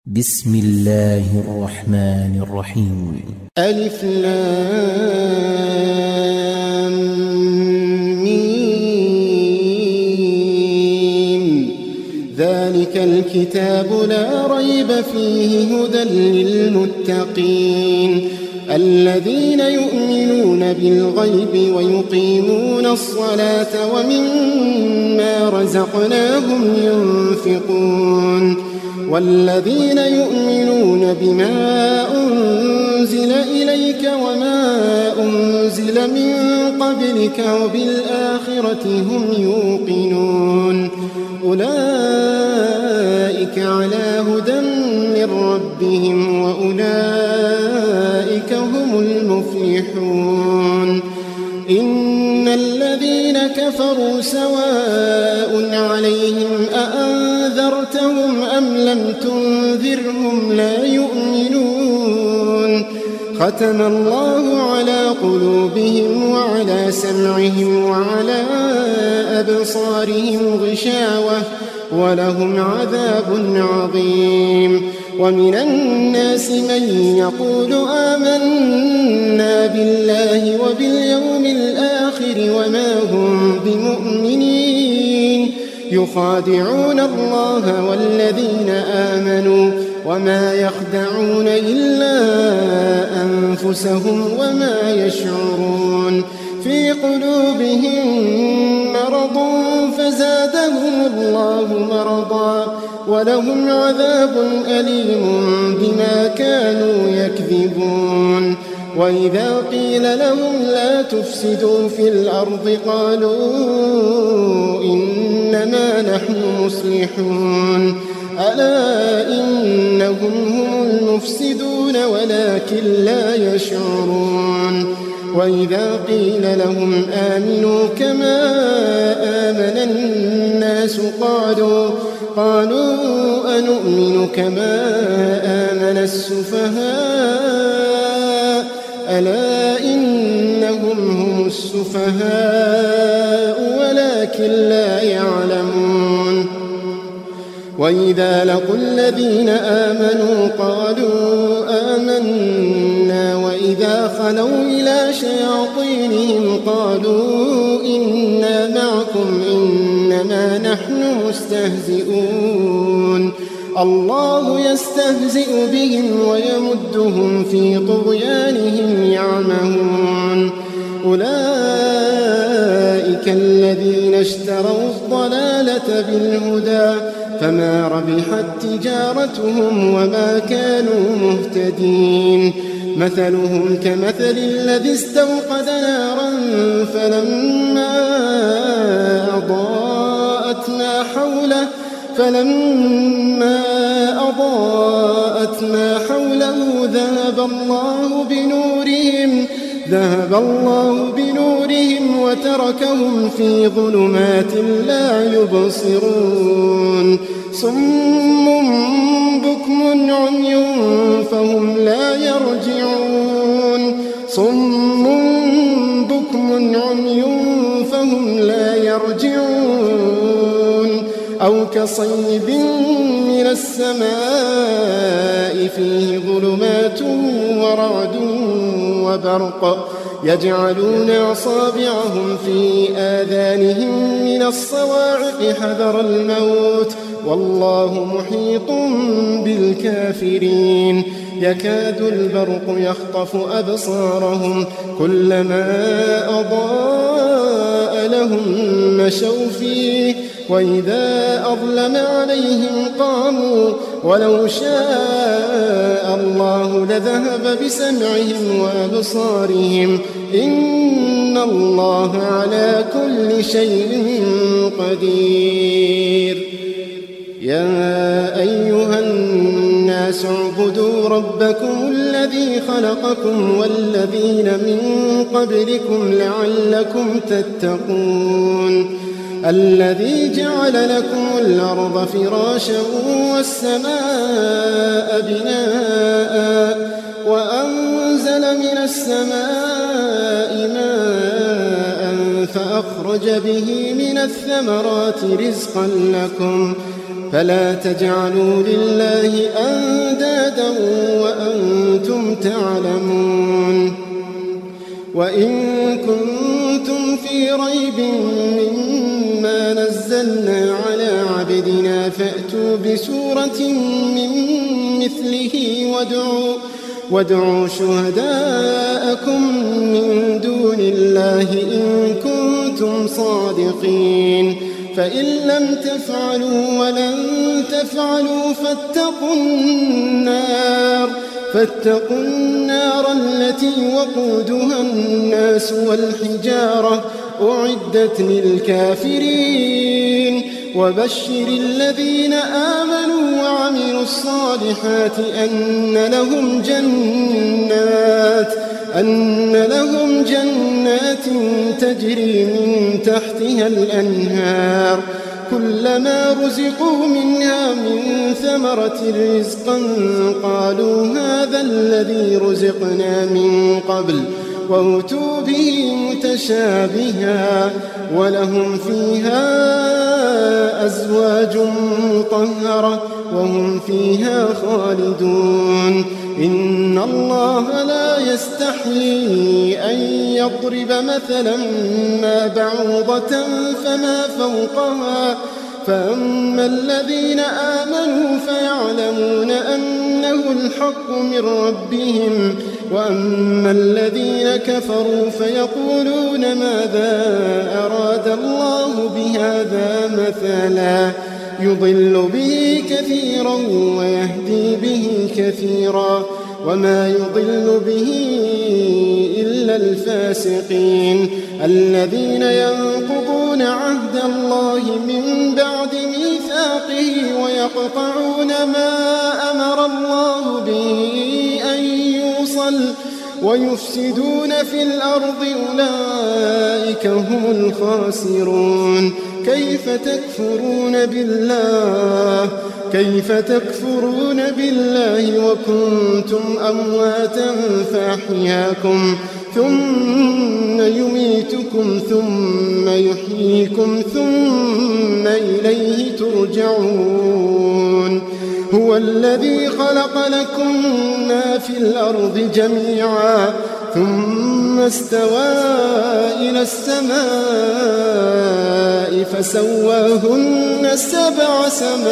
بسم الله الرحمن الرحيم. ألف لام ميم. ذلك الكتاب لا ريب فيه هدى للمتقين الذين يؤمنون بالغيب ويقيمون الصلاة ومما رزقناهم ينفقون والذين يؤمنون بما أنزل إليك وما أنزل من قبلك وبالآخرة هم يوقنون أولئك على هدى من ربهم وأولئك هم المفلحون. إن الذين كفروا سواء عليهم أأنذرتهم أم لم تنذرهم لا يؤمنون. ختم الله على قلوبهم وعلى سمعهم وعلى أبصارهم غشاوة ولهم عذاب عظيم. ومن الناس من يقول آمنا بالله وباليوم الآخر وما هم بمؤمنين يخادعون الله والذين آمنوا وما يخدعون إلا أنفسهم وما يشعرون. في قلوبهم مرض فزادهم الله مرضا ولهم عذاب أليم بما كانوا يكذبون. وإذا قيل لهم لا تفسدوا في الأرض قالوا إنما نحن مصلحون ألا إنهم هم المفسدون ولكن لا يشعرون. وإذا قيل لهم آمنوا كما آمن الناس قالوا أنؤمن كما آمن السفهاء ألا إنهم هم السفهاء ولكن لا يعلمون. وإذا لقوا الذين آمنوا قالوا آمنا وإذا خلوا إلى شياطينهم قالوا إنا معكم إنما نحن مستهزئون. الله يستهزئ بهم ويمدهم في طغيانهم يعمهون. أولئك الذين اشتروا الضلالة بالهدى فما ربحت تجارتهم وما كانوا مهتدين. مثلهم كمثل الذي استوقد نارا فلما أضاءت ما حوله ذهب الله بنورهم وتركهم في ظلمات لا يبصرون. صم بكم عمي فهم لا يرجعون. أو كصيب من السماء فيه ظلمات ورعد وبرق يجعلون أصابعهم في آذانهم من الصواعق حذر الموت والله محيط بالكافرين. يكاد البرق يخطف أبصارهم كلما أضاء لهم مشوا فيه وإذا أظلم عليهم قاموا ولو شاء الله لذهب بسمعهم وأبصارهم إن الله على كل شيء قدير. يا أيها الناس اعبدوا ربكم الذي خلقكم والذين من قبلكم لعلكم تتقون. الذي جعل لكم الأرض فراشا والسماء بناء وأنزل من السماء ماء فأخرج به من الثمرات رزقا لكم فلا تجعلوا لله تعلمون. وإن كنتم في ريب مما نزلنا على عبدنا فأتوا بسورة من مثله وادعوا شهداءكم من دون الله إن كنتم صادقين. فإن لم تفعلوا ولن تفعلوا فاتقوا النار التي وقودها الناس والحجارة أعدت للكافرين. وبشر الذين آمنوا وعملوا الصالحات أن لهم جنات تجري من تحتها الأنهار كلما رزقوا منها من ثمرة رزقا قالوا هذا الذي رزقنا من قبل وأتوا به متشابها ولهم فيها أزواج مطهرة وهم فيها خالدون. إن الله لا يستحيي أن يضرب مثلا ما بعوضة فما فوقها فأما الذين آمنوا فيعلمون أنه الحق من ربهم وأما الذين كفروا فيقولون ماذا أراد الله بهذا مثلا يضل به كثيرا ويهدي به كثيرا وما يضل به إلا الفاسقين الذين ينقضون عهد الله من بعد ميثاقه ويقطعون ما أمر الله به أن يوصل ويفسدون في الأرض أولئك هم الخاسرون. كيف تكفرون بالله وكنتم أمواتا فأحياكم ثم يميتكم ثم يحييكم ثم إليه ترجعون. هو الذي خلق لكم ما في الأرض جميعا ثم استوى إلى السماء فسواهن سبع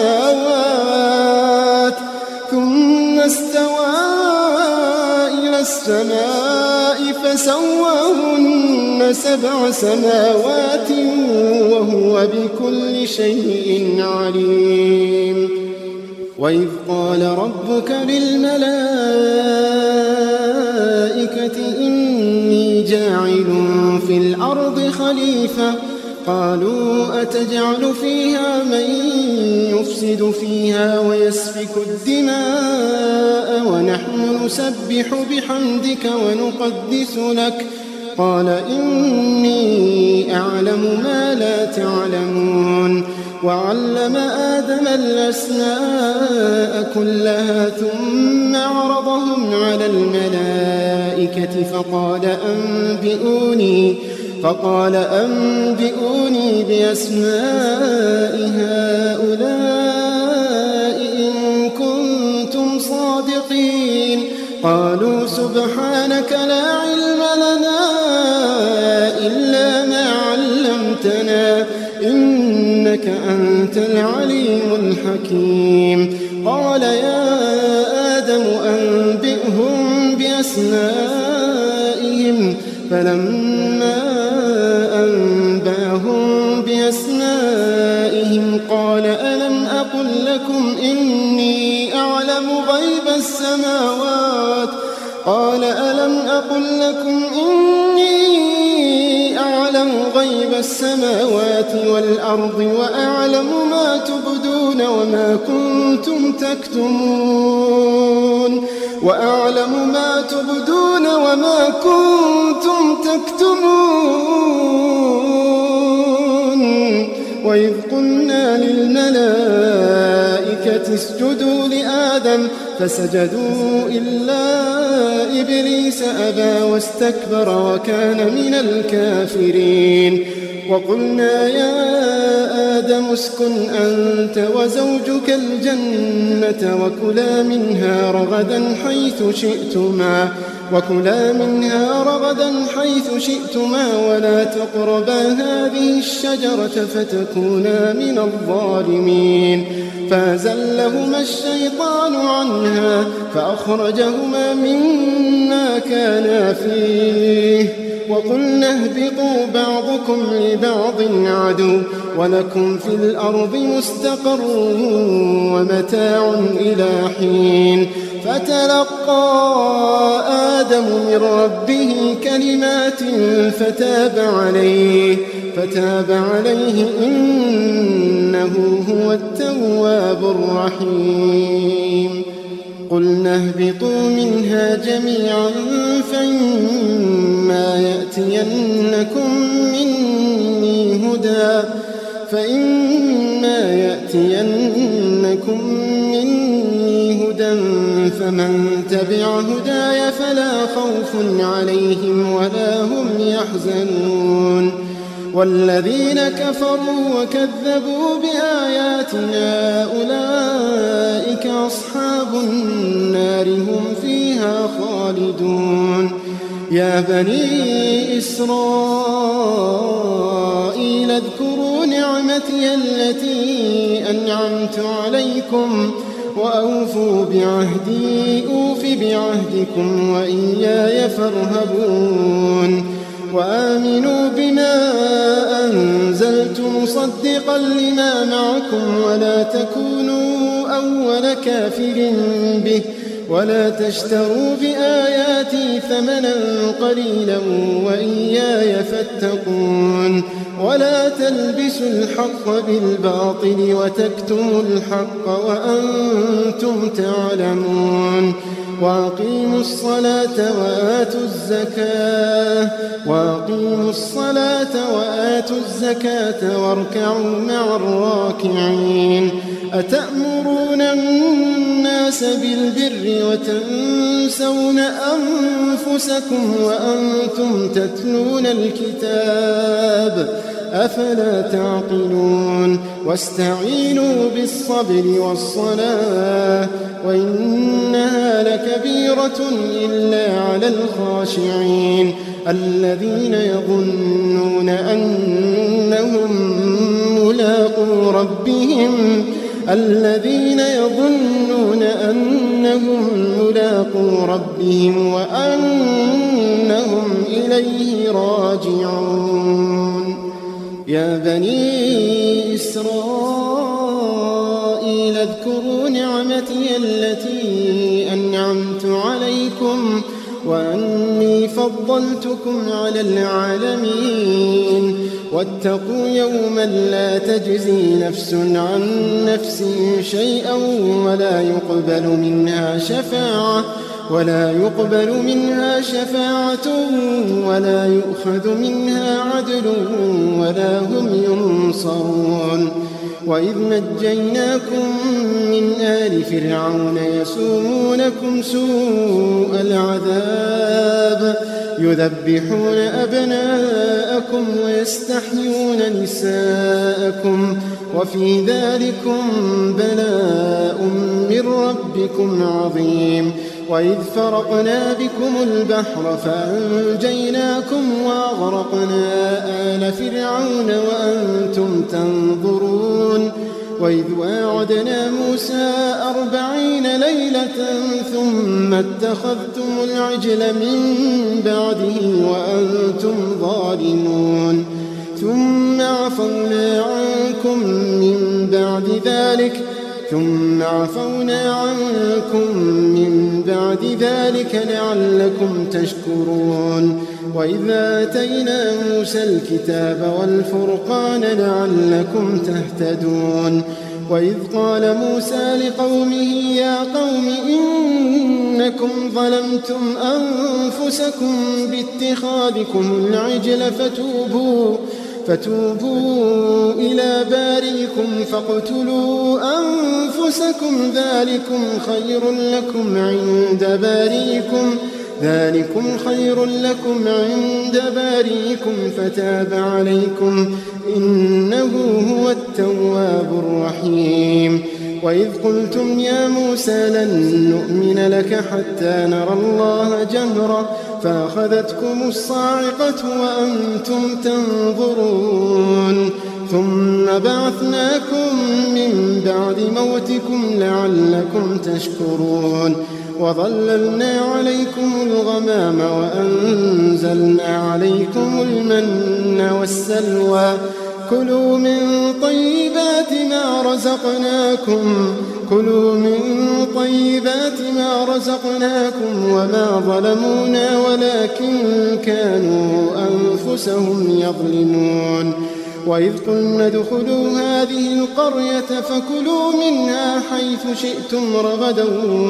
سماوات وهو بكل شيء عليم. وإذ قال ربك للملائكة إني جاعل في الأرض خليفة قالوا أتجعل فيها من يفسد فيها ويسفك الدماء ونحن نسبح بحمدك ونقدس لك قال إني أعلم ما لا تعلمون. وعلم آدم الأسماء كلها ثم عرضهم على الملائكة فقال أنبئوني بأسماء هؤلاء إن كنتم صادقين. قالوا سبحانك لا علم لنا إلا ما علمتنا إنك أنت العليم الحكيم. قال يا آدم أنبئهم بأسمائهم فلما أنبأهم بأسمائهم قال ألم أقل لكم إني أعلم غيب السماوات والأرض وأعلم ما تبدون وما كنتم تكتمون. وإذ قلنا للملائكة اسجدوا لآدم فسجدوا إلا إبليس أبى واستكبر وكان من الكافرين. وقلنا يا آدم اسكن أنت وزوجك الجنة وكلا منها رغدا حيث شئتما ولا تقربا هذه الشجرة فتكونا من الظالمين. فأزلهما الشيطان عنها فأخرجهما مما كانا فيه وقلنا اهبطوا بعضكم لبعض عدو ولكم في الأرض مستقر ومتاع إلى حين. فتلقى آدم من ربه كلمات فتاب عليه إنه هو التواب الرحيم. قلنا اهبطوا منها جميعا فإما يأتينكم مني هدى فمن تبع هداي فلا خوف عليهم ولا هم يحزنون. والذين كفروا وكذبوا بآياتنا أولئك أصحاب النار هم فيها خالدون. يا بني إسرائيل اذكروا نعمتي التي أنعمت عليكم وأوفوا بعهدي أوف بعهدكم وإياي فارهبون. وآمنوا بما أنزلت مصدقا لما معكم ولا تكونوا أول كافر به ولا تشتروا بآياتي ثمنا قليلا وإياي فاتقون. ولا تلبسوا الحق بالباطل وتكتموا الحق وأنتم تعلمون. وأقيموا الصلاة وآتوا الزكاة واركعوا مع الراكعين. أتأمرون الناس بالبر وتنسون أنفسكم وأنتم تتلون الكتاب أفلا تعقلون. واستعينوا بالصبر والصلاة وإنها لكبيرة إلا على الخاشعين الذين يظنون أنهم ملاقو ربهم وأنهم إليه راجعون. يا بني إسرائيل اذكروا نعمتي التي أنعمت عليكم وأني فضلتكم على العالمين. واتقوا يوما لا تجزي نفس عن نفس شيئا ولا يقبل منها شفاعة ولا يؤخذ منها عدل ولا هم ينصرون. وإذ نجيناكم من آل فرعون يسومونكم سوء العذاب يذبحون أبناءكم ويستحيون نساءكم وفي ذلكم بلاء من ربكم عظيم. وإذ فرقنا بكم البحر فأنجيناكم وأغرقنا آل فرعون وأنتم تنظرون. وإذ واعدنا موسى 40 ليلة ثم اتخذتم العجل من بعده وأنتم ظالمون. ثم عفونا عنكم من بعد ذلك لعلكم تشكرون. وإذ آتينا موسى الكتاب والفرقان لعلكم تهتدون. وإذ قال موسى لقومه يا قوم إنكم ظلمتم أنفسكم باتخاذكم العجل فتوبوا إلى بارئكم فاقتلوا أنفسكم ذلكم خير لكم عند بارئكم ذلكم خير لكم عند بارئكم فتاب عليكم إنه هو التواب الرحيم. وإذ قلتم يا موسى لن نؤمن لك حتى نرى الله جهرة فأخذتكم الصاعقة وأنتم تنظرون ثم بعثناكم من بعد موتكم لعلكم تشكرون وظللنا عليكم الغمام وأنزلنا عليكم المن والسلوى كلوا من طيبات ما رزقناكم وما ظلمونا ولكن كانوا أنفسهم يظلمون. وإذ قلنا ادخلوا هذه القرية فكلوا منها حيث شئتم رغدا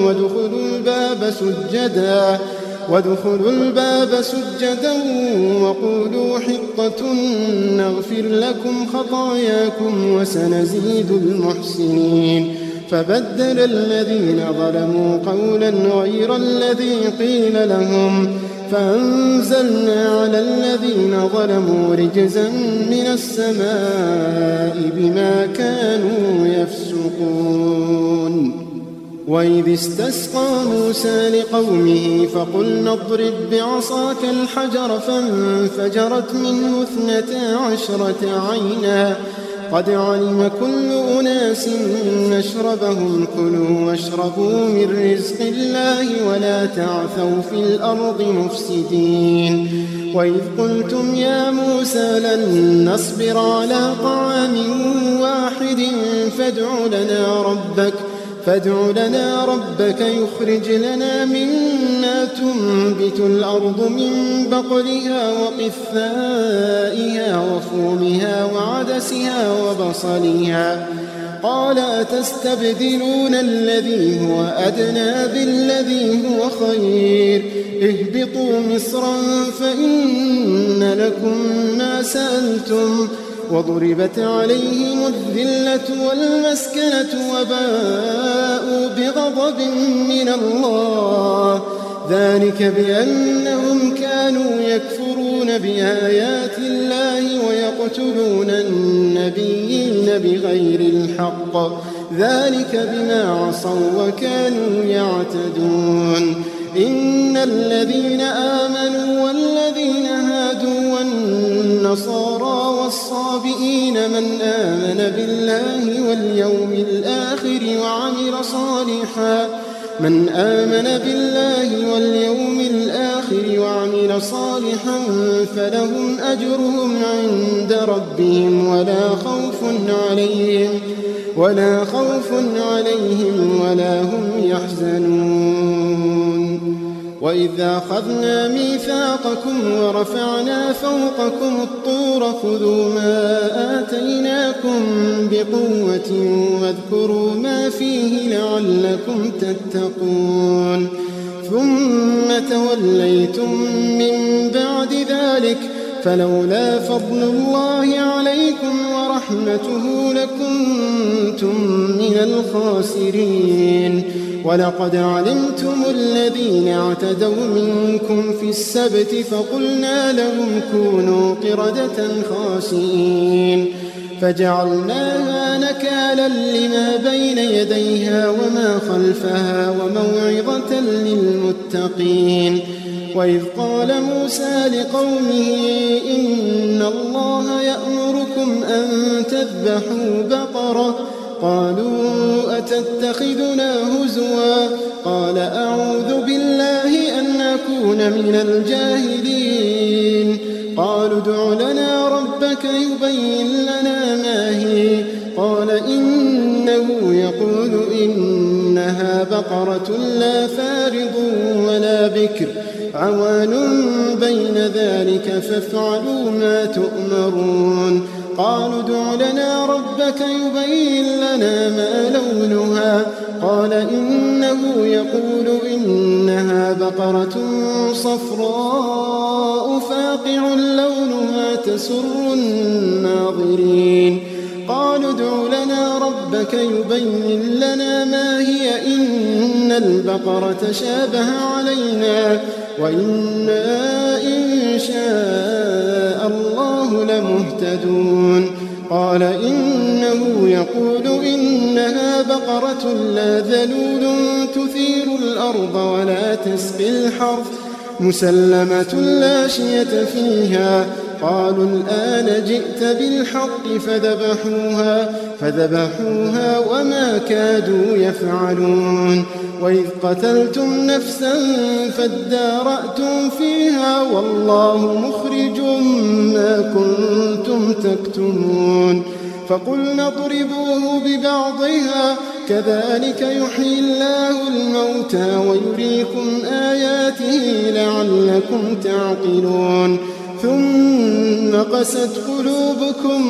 وادخلوا الباب سجدا وقولوا حطة نغفر لكم خطاياكم وسنزيد المحسنين. فبدل الذين ظلموا قولا غير الذي قيل لهم فأنزلنا على الذين ظلموا رجزا من السماء بما كانوا يفسقون. وإذ استسقى موسى لقومه فقلنا اضرب بعصاك الحجر فانفجرت منه 12 عينا قد علم كل أناس مشربهم كلوا واشربوا من رزق الله ولا تعثوا في الأرض مفسدين. وإذ قلتم يا موسى لن نصبر على طعام واحد فادع لنا ربك يخرج لنا مما تنبت الأرض من بقلها وقثائها وفومها وعدسها وبصلها قال أتستبدلون الذي هو أدنى بالذي هو خير اهبطوا مصرا فإن لكم ما سألتم وضربت عليهم الذلة والمسكنة وباءوا بغضب من الله ذلك بأنهم كانوا يكفرون بآيات الله ويقتلون النبيين بغير الحق ذلك بما عصوا وكانوا يعتدون. إن الذين آمنوا والذين هادوا والنصارى والصابئين من آمن بالله واليوم الآخر وعمل صالحا فلهم أجرهم عند ربهم ولا خوف عليهم ولا هم يحزنون. وإذا أخذنا ميثاقكم ورفعنا فوقكم الطور خذوا ما آتيناكم بقوة واذكروا ما فيه لعلكم تتقون ثم توليتم من بعد ذلك فلولا فضل الله عليكم ورحمته لكنتم من الخاسرين. ولقد علمتم الذين اعتدوا منكم في السبت فقلنا لهم كونوا قردة خاسئين فجعلناها نكالا لما بين يديها وما خلفها وموعظة للمتقين. وإذ قال موسى لقومه إن الله يأمركم أن تذبحوا بقرة قالوا أتتخذنا هزوا قال أعوذ بالله أن أكون من الجاهلين. قالوا ادع لنا ربك يبين لنا ما هي قال إنه يقول إنها بقرة لا فارض ولا بكر عوان بين ذلك فافعلوا ما تؤمرون. قالوا ادع لنا ربك يبين لنا ما لونها قال إنه يقول إنها بقرة صفراء فاقع لونها تسر الناظرين. قالوا ادع لنا ربك ربك يبين لنا ما هي إن البقرة شابه علينا وإنا إن شاء الله لمهتدون قال إنه يقول إنها بقرة لا ذلول تثير الأرض ولا تسقي الحرث مسلمة لا شية فيها قالوا الآن جئت بالحق فذبحوها وما كادوا يفعلون وإذ قتلتم نفسا فادارأتم فيها والله مخرج ما كنتم تكتمون فقلنا اضربوه ببعضها كذلك يحيي الله الموتى ويريكم آياته لعلكم تعقلون ثم قست قلوبكم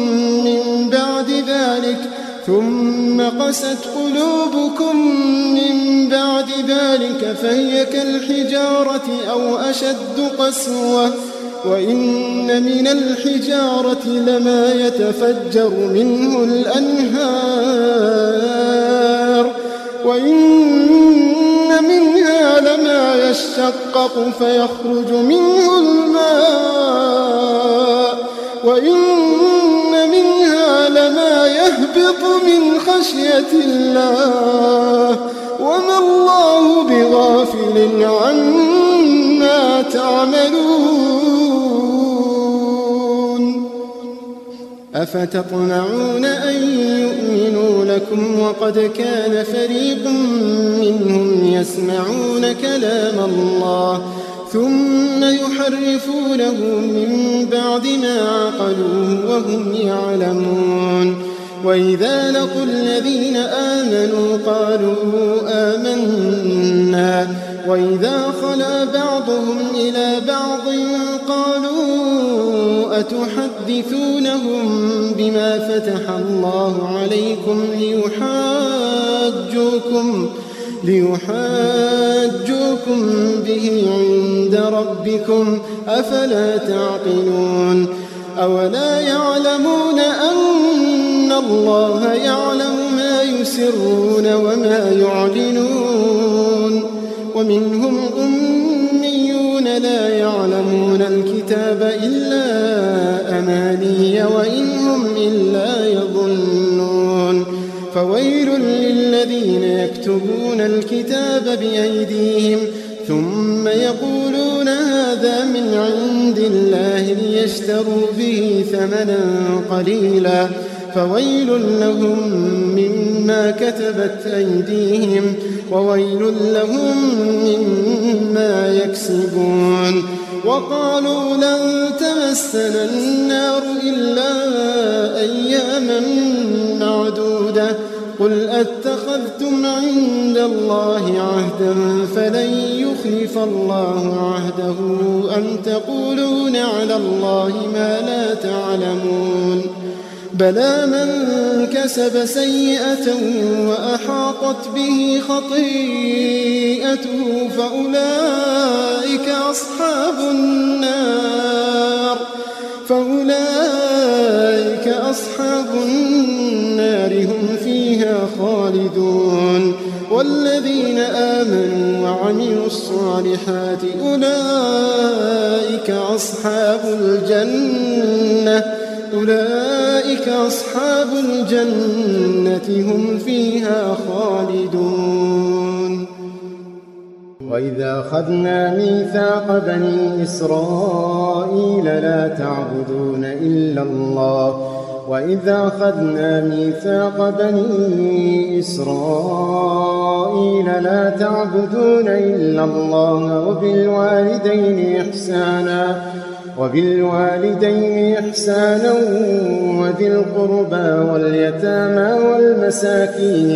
من بعد ذلك فهي كالحجارة أو أشد قسوة وإن من الحجارة لما يتفجر منه الأنهار وإن منها لما يشقق فيخرج منه الماء وإن منها لما يهبط من خشية الله وما الله بغافل عما تعملون أفتطمعون أن يؤمنوا لكم وقد كان فريق منهم يسمعون كلام الله ثم يحرفونه من بعد ما عقلوه وهم يعلمون وإذا لقوا الذين آمنوا قالوا آمنا وإذا خلا بعضهم إلى بعض قالوا أتحدثونهم بما فتح الله عليكم ليحاجوكم به عند ربكم أفلا تعقلون أولا يعلمون أن الله يعلم ما يسرون وما يعلنون ومنهم أميون لا يعلمون الكتاب إلا أماني وإن هم إلا يظنون فويل للذين يكتبون الكتاب بأيديهم ثم يقولون هذا من عند الله ليشتروا به ثمنا قليلا فويل لهم مما كتبت أيديهم وويل لهم مما يكسبون وقالوا لن تمسنا النار إلا أياما معدودة قل أتخذتم عند الله عهدا فلن يخلف الله عهده أم تقولون على الله ما لا تعلمون بلى من كسب سيئة وأحاطت به خطيئته فأولئك أصحاب النار هم فيها خالدون والذين آمنوا وعملوا الصالحات أولئك أصحاب الجنة هم فيها خالدون وإذا أخذنا ميثاق بني إسرائيل لا تعبدون إلا الله وإذا أخذنا ميثاق بني إسرائيل لا تعبدون إلا الله وبالوالدين إحسانا وذي القربى واليتامى والمساكين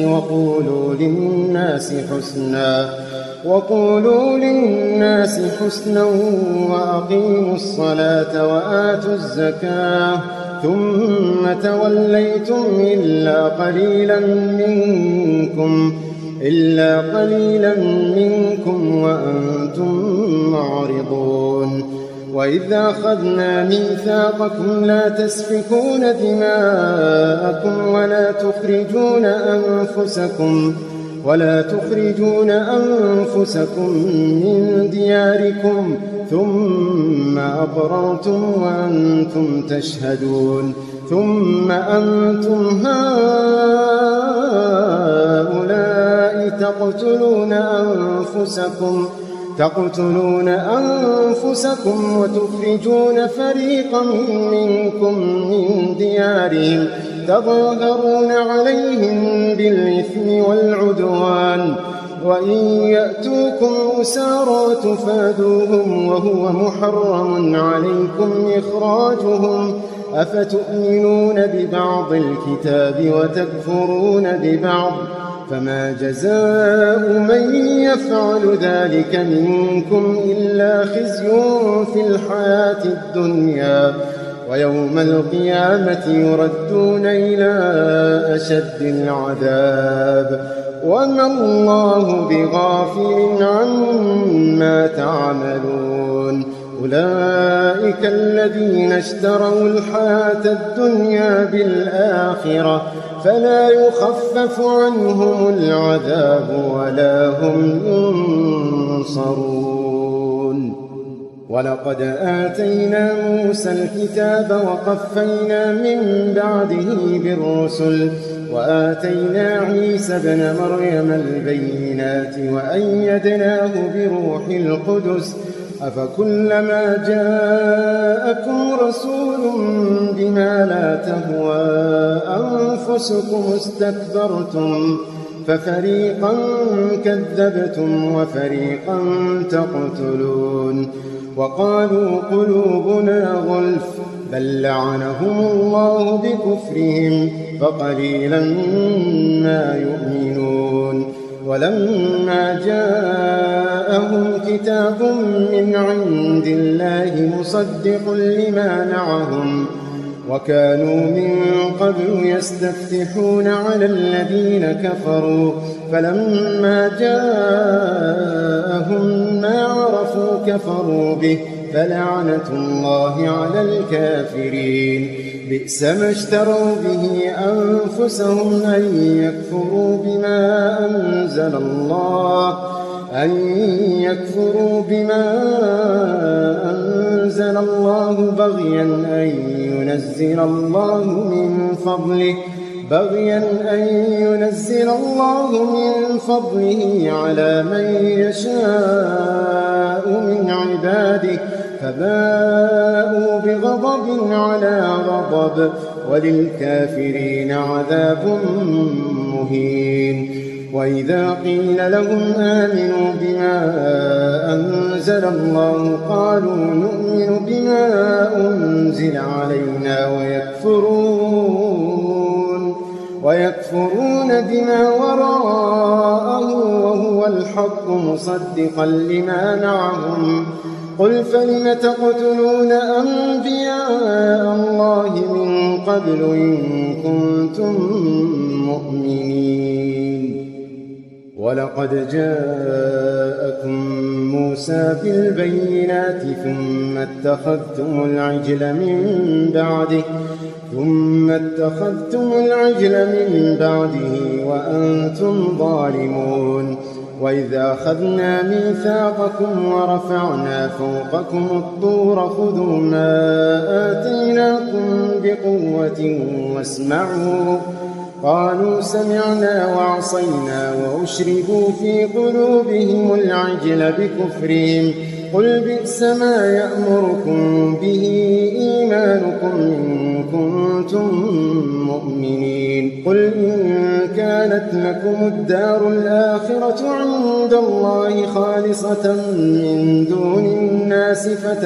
وقولوا للناس حسنا وأقيموا الصلاة وآتوا الزكاة ثم توليتم إلا قليلا منكم وأنتم معرضون وإذا أخذنا ميثاقكم لا تسفكون دماءكم ولا تخرجون أنفسكم من دياركم ثم أقررتم وأنتم تشهدون ثم أنتم هؤلاء تقتلون أنفسكم وتخرجون فريقا منكم من ديارهم تظاهرون عليهم بالإثم والعدوان وإن يأتوكم أسارى تفادوهم وهو محرم عليكم إخراجهم أفتؤمنون ببعض الكتاب وتكفرون ببعض فما جزاء من يفعل ذلك منكم إلا خزي في الحياة الدنيا ويوم القيامة يردون إلى أشد العذاب وما الله بغافل عما تعملون أولئك الذين اشتروا الحياة الدنيا بالآخرة فلا يخفف عنهم العذاب ولا هم ينصرون ولقد آتينا موسى الكتاب وقفينا من بعده بالرسل وآتينا عيسى ابن مريم البينات وأيدناه بروح القدس أفكلما جاءكم رسول بما لا تهوى أنفسكم استكبرتم ففريقا كذبتم وفريقا تقتلون وقالوا قلوبنا غلف بل لعنهم الله بكفرهم فقليلا ما يؤمنون ولما جاءهم كتاب من عند الله مصدق لما معهم وكانوا من قبل يستفتحون على الذين كفروا فلما جاءهم ما عرفوا كفروا به فلعنة الله على الكافرين بئس ما اشتروا به أنفسهم أن يكفروا بما أنزل الله بغيا أن ينزل الله من فضله على من يشاء من عباده فباءوا بغضب على غضب وللكافرين عذاب مهين وإذا قيل لهم آمنوا بما أنزل الله قالوا نؤمن بما أنزل علينا ويكفرون بما وراءه وهو الحق مصدقا لما معهم قل فلم تقتلون أنبياء الله من قبل إن كنتم مؤمنين ولقد جاءكم موسى بالبينات ثم اتخذتم العجل من بعده وأنتم ظالمون وإذا أخذنا ميثاقكم ورفعنا فوقكم الطور خذوا ما آتيناكم بقوة واسمعوا قالوا سمعنا وعصينا وأشربوا في قلوبهم العجل بكفرهم قل بئس ما يأمركم به إيمانكم إن كنتم مؤمنين قل إن كانت لكم الدار الآخرة عند الله خالصة من دون الناس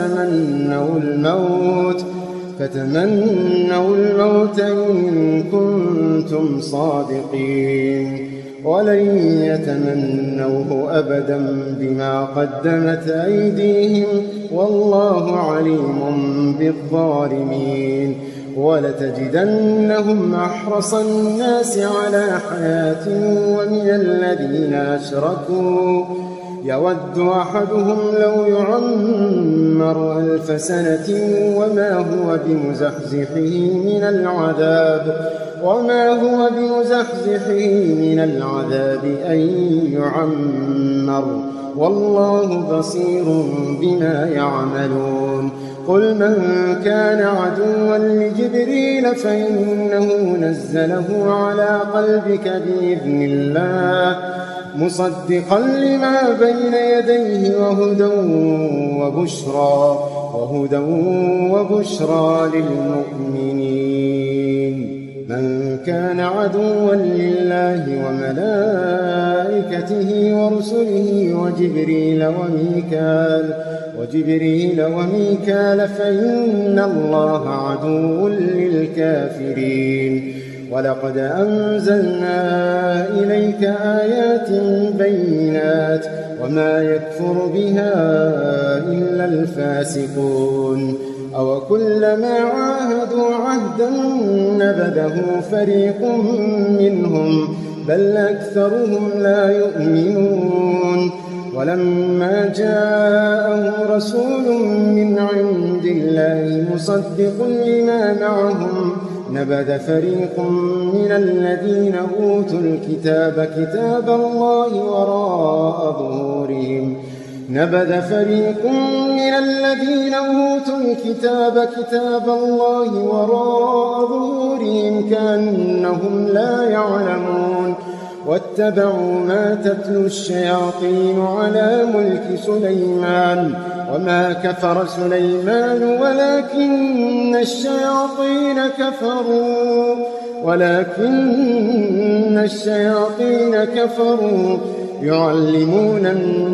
فتمنوا الموت إن كنتم صادقين ولن يتمنوه أبدا بما قدمت أيديهم والله عليم بالظالمين ولتجدنهم أحرص الناس على حياة ومن الذين أشركوا يود أحدهم لو يعمر 1000 سنة وما هو بمزحزحه من العذاب أن يعمر والله بصير بما يعملون قل من كان عدوا لجبريل فإنه نزله على قلبك بإذن الله مصدقا لما بين يديه وهدى وبشرى للمؤمنين من كان عدوا لله وملائكته ورسله وجبريل وميكال فإن الله عدو للكافرين ولقد أنزلنا إليك آيات بينات وما يكفر بها إلا الفاسقون أو كلما عاهدوا عهدا نبذه فريق منهم بل أكثرهم لا يؤمنون ولما جاءهم رسول من عند الله مصدق لما معهم نبذ فريق من الذين أوتوا الكتاب كتاب الله وراء ظهورهم كأنهم لا يعلمون واتبعوا ما تتلو الشياطين على ملك سليمان وما كفر سليمان ولكن الشياطين كفروا يعلمون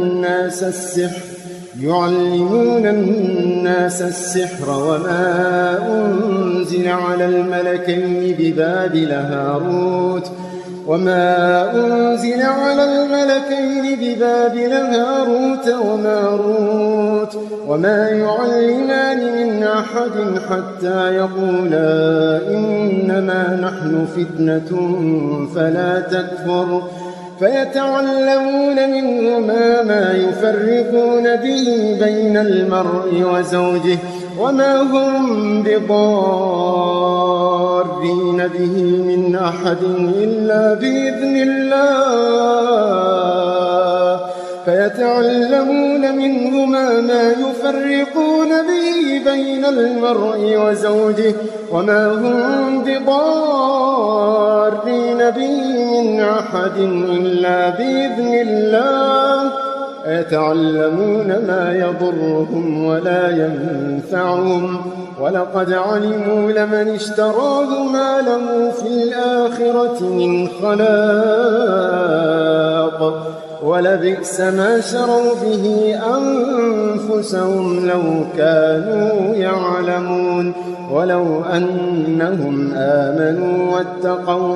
الناس السحر وما أنزل على الملكين ببابل هاروت وماروت وما يعلمان من أحد حتى يقولا إنما نحن فتنة فلا تكفر فيتعلمون منهما ما يفرقون به بين المرء وزوجه وما هم بضارين به من أحد إلا بإذن الله يتعلمون ما يضرهم ولا ينفعهم ولقد علموا لمن اشتراه ما له في الآخرة من خلاق ولبئس ما شروا به أنفسهم لو كانوا يعلمون ولو أنهم آمنوا واتقوا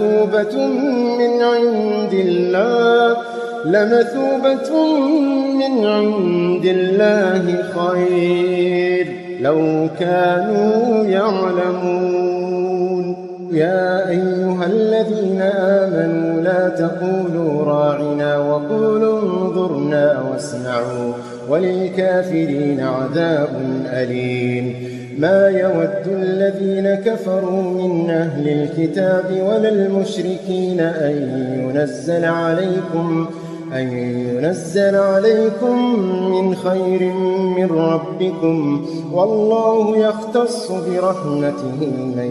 لمثوبة من عند الله خير لو كانوا يعلمون يا أيها الذين آمنوا لا تقولوا راعنا وقولوا انظرنا واسمعوا وللكافرين عذاب أليم ما يود الذين كفروا من أهل الكتاب ولا المشركين أن ينزل عليكم من خير من ربكم والله يختص برحمته من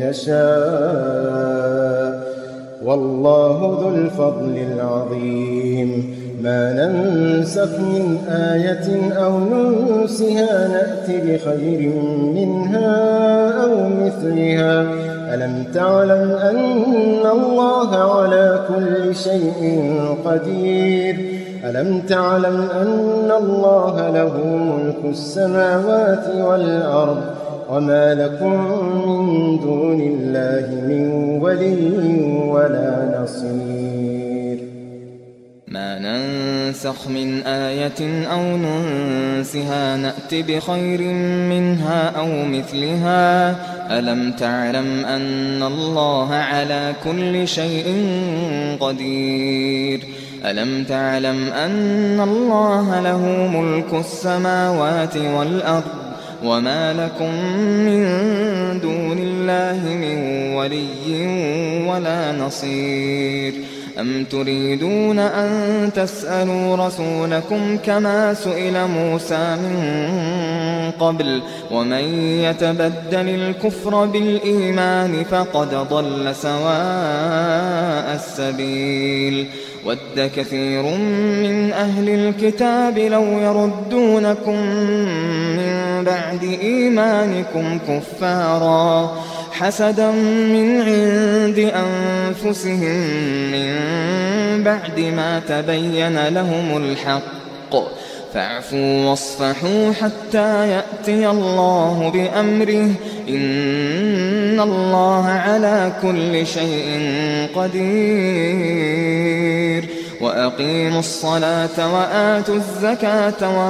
يشاء والله ذو الفضل العظيم ما ننسخ من آية أو ننسها نأت بخير منها أو مثلها ألم تعلم أن الله على كل شيء قدير ألم تعلم أن الله له ملك السماوات والأرض وما لكم من دون الله من ولي ولا نصير ما ننسخ من آية أو ننسها نأت بخير منها أو مثلها ألم تعلم أن الله على كل شيء قدير ألم تعلم أن الله له ملك السماوات والأرض وما لكم من دون الله من ولي ولا نصير أم تريدون أن تسألوا رسولكم كما سئل موسى من قبل ومن يتبدل الكفر بالإيمان فقد ضل سواء السبيل ود كثير من أهل الكتاب لو يردونكم من بعد إيمانكم كفارا حسدا من عند أنفسهم من بعد ما تبين لهم الحق فاعفوا واصفحوا حتى يأتي الله بأمره إن الله على كل شيء قدير وأقيموا الصلاة وآتوا الزكاة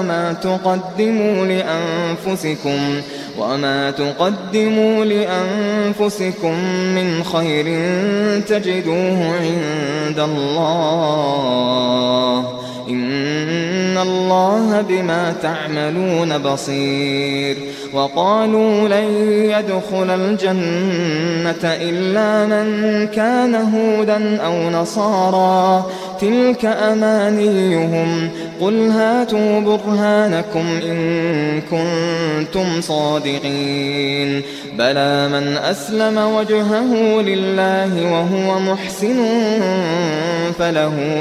وما تقدموا لأنفسكم من خير تجدوه عند الله إن الله بما تعملون بصير وقالوا لن يدخل الجنة إلا من كان هودا أو نصارى تلك أمانيهم قل هاتوا برهانكم إن كنتم صادقين بلى من أسلم وجهه لله وهو محسن فله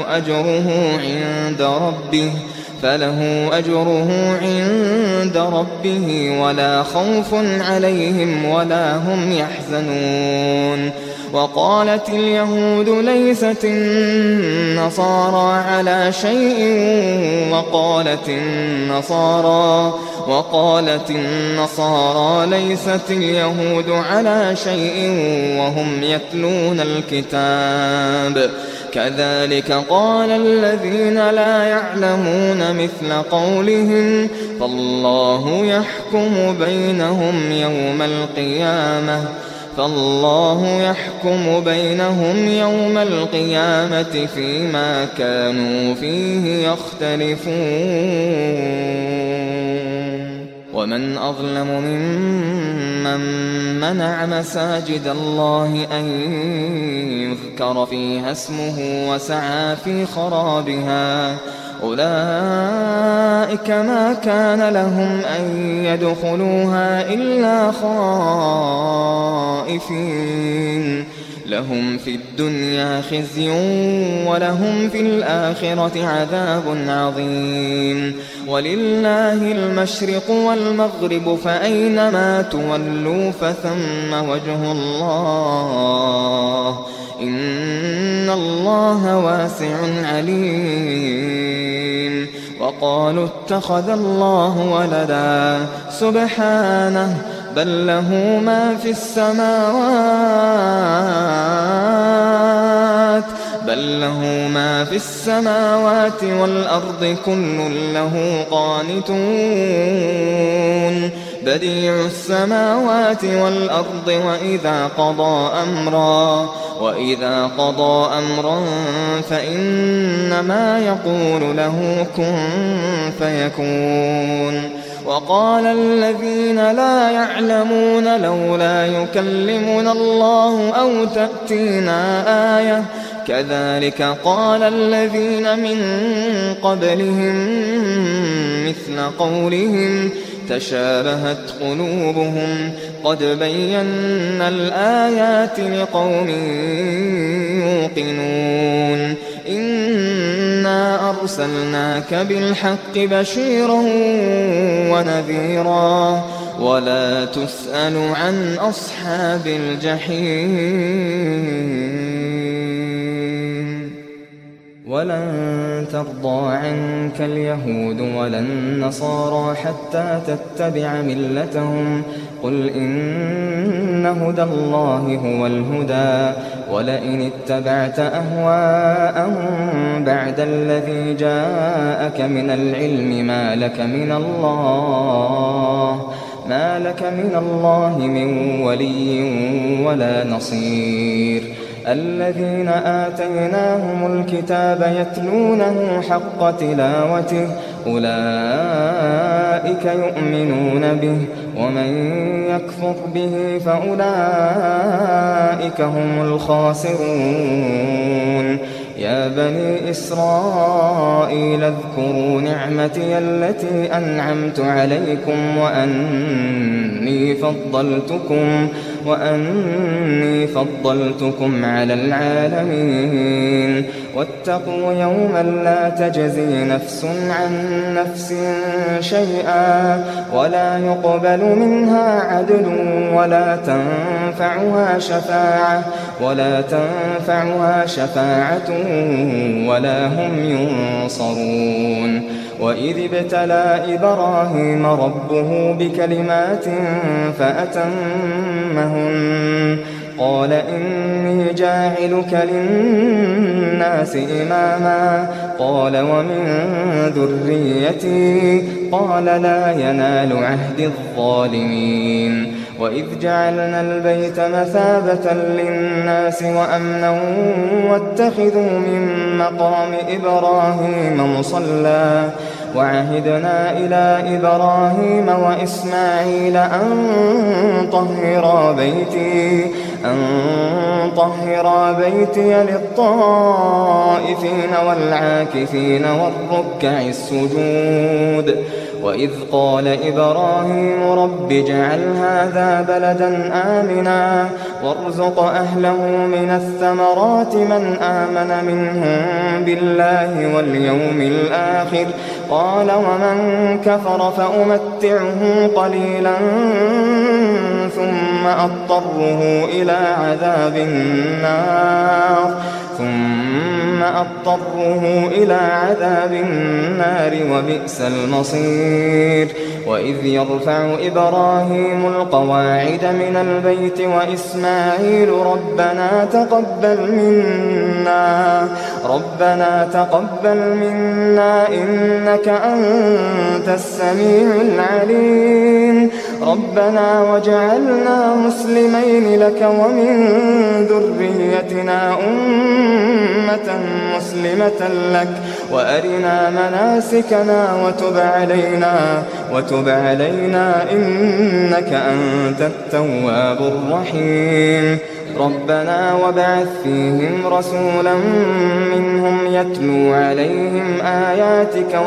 أجره عند ربه ولا خوف عليهم ولا هم يحزنون وقالت اليهود ليست النصارى على شيء وقالت النصارى ليست اليهود على شيء وهم يتلون الكتاب كذلك قال الذين لا يعلمون مثل قولهم فالله يحكم بينهم يوم القيامة فيما كانوا فيه يختلفون ومن أظلم ممن منع مساجد الله أن يذكر فيها اسمه وسعى في خرابها أولئك ما كان لهم أن يدخلوها إلا خائفين لهم في الدنيا خزي ولهم في الآخرة عذاب عظيم ولله المشرق والمغرب فأينما تولوا فثم وجه الله إن الله واسع عليم وقالوا اتخذ الله ولدا سبحانه بل له ما في السماوات والأرض كل له قانتون بديع السماوات والأرض وإذا قضى أمرا فإنما يقول له كن فيكون وقال الذين لا يعلمون لولا يكلمنا الله أو تأتينا آية كذلك قال الذين من قبلهم مثل قولهم تشابهت قلوبهم قد بينا الآيات لقوم يوقنون إنا أرسلناك بالحق بشيرا ونذيرا ولا تسأل عن أصحاب الجحيم ولن ترضى عنك اليهود ولا النصارى حتى تتبع ملتهم قل إن هدى الله هو الهدى ولئن اتبعت أهواءهم بعد الذي جاءك من العلم ما لك من الله من ولي ولا نصير الذين آتيناهم الكتاب يتلونه حق تلاوته أولئك يؤمنون به ومن يكفر به فأولئك هم الخاسرون يا بني إسرائيل اذكروا نعمتي التي أنعمت عليكم وأني فضلتكم على العالمين واتقوا يوما لا تجزي نفس عن نفس شيئا ولا يقبل منها عدل ولا تنفعها شفاعة ولا هم ينصرون وإذ ابتلى إبراهيم ربه بكلمات فأتمهن قال إني جاعلك للناس إماما قال ومن ذريتي قال لا ينال عهد الظالمين وإذ جعلنا البيت مثابة للناس وأمنا واتخذوا من مقام إبراهيم مصلى وعهدنا إلى إبراهيم وإسماعيل أن طهرا بيتي للطائفين والعاكفين والركع السجود وإذ قال إبراهيم رب اجعل هذا بلدا آمنا وارزق أهله من الثمرات من آمن منهم بالله واليوم الآخر قال ومن كفر فأمتعه قليلا ثم أضطره إلى عذاب النار وبئس المصير وإذ يرفع إبراهيم القواعد من البيت وإسماعيل ربنا تقبل منا إنك أنت السميع العليم ربنا واجعلنا مسلمين لك ومن ذريتنا أمة مسلمة لك وأرنا مناسكنا وتب علينا إنك أنت التواب الرحيم ربنا وابعث فيهم رسولا منهم يتلو عليهم آياتك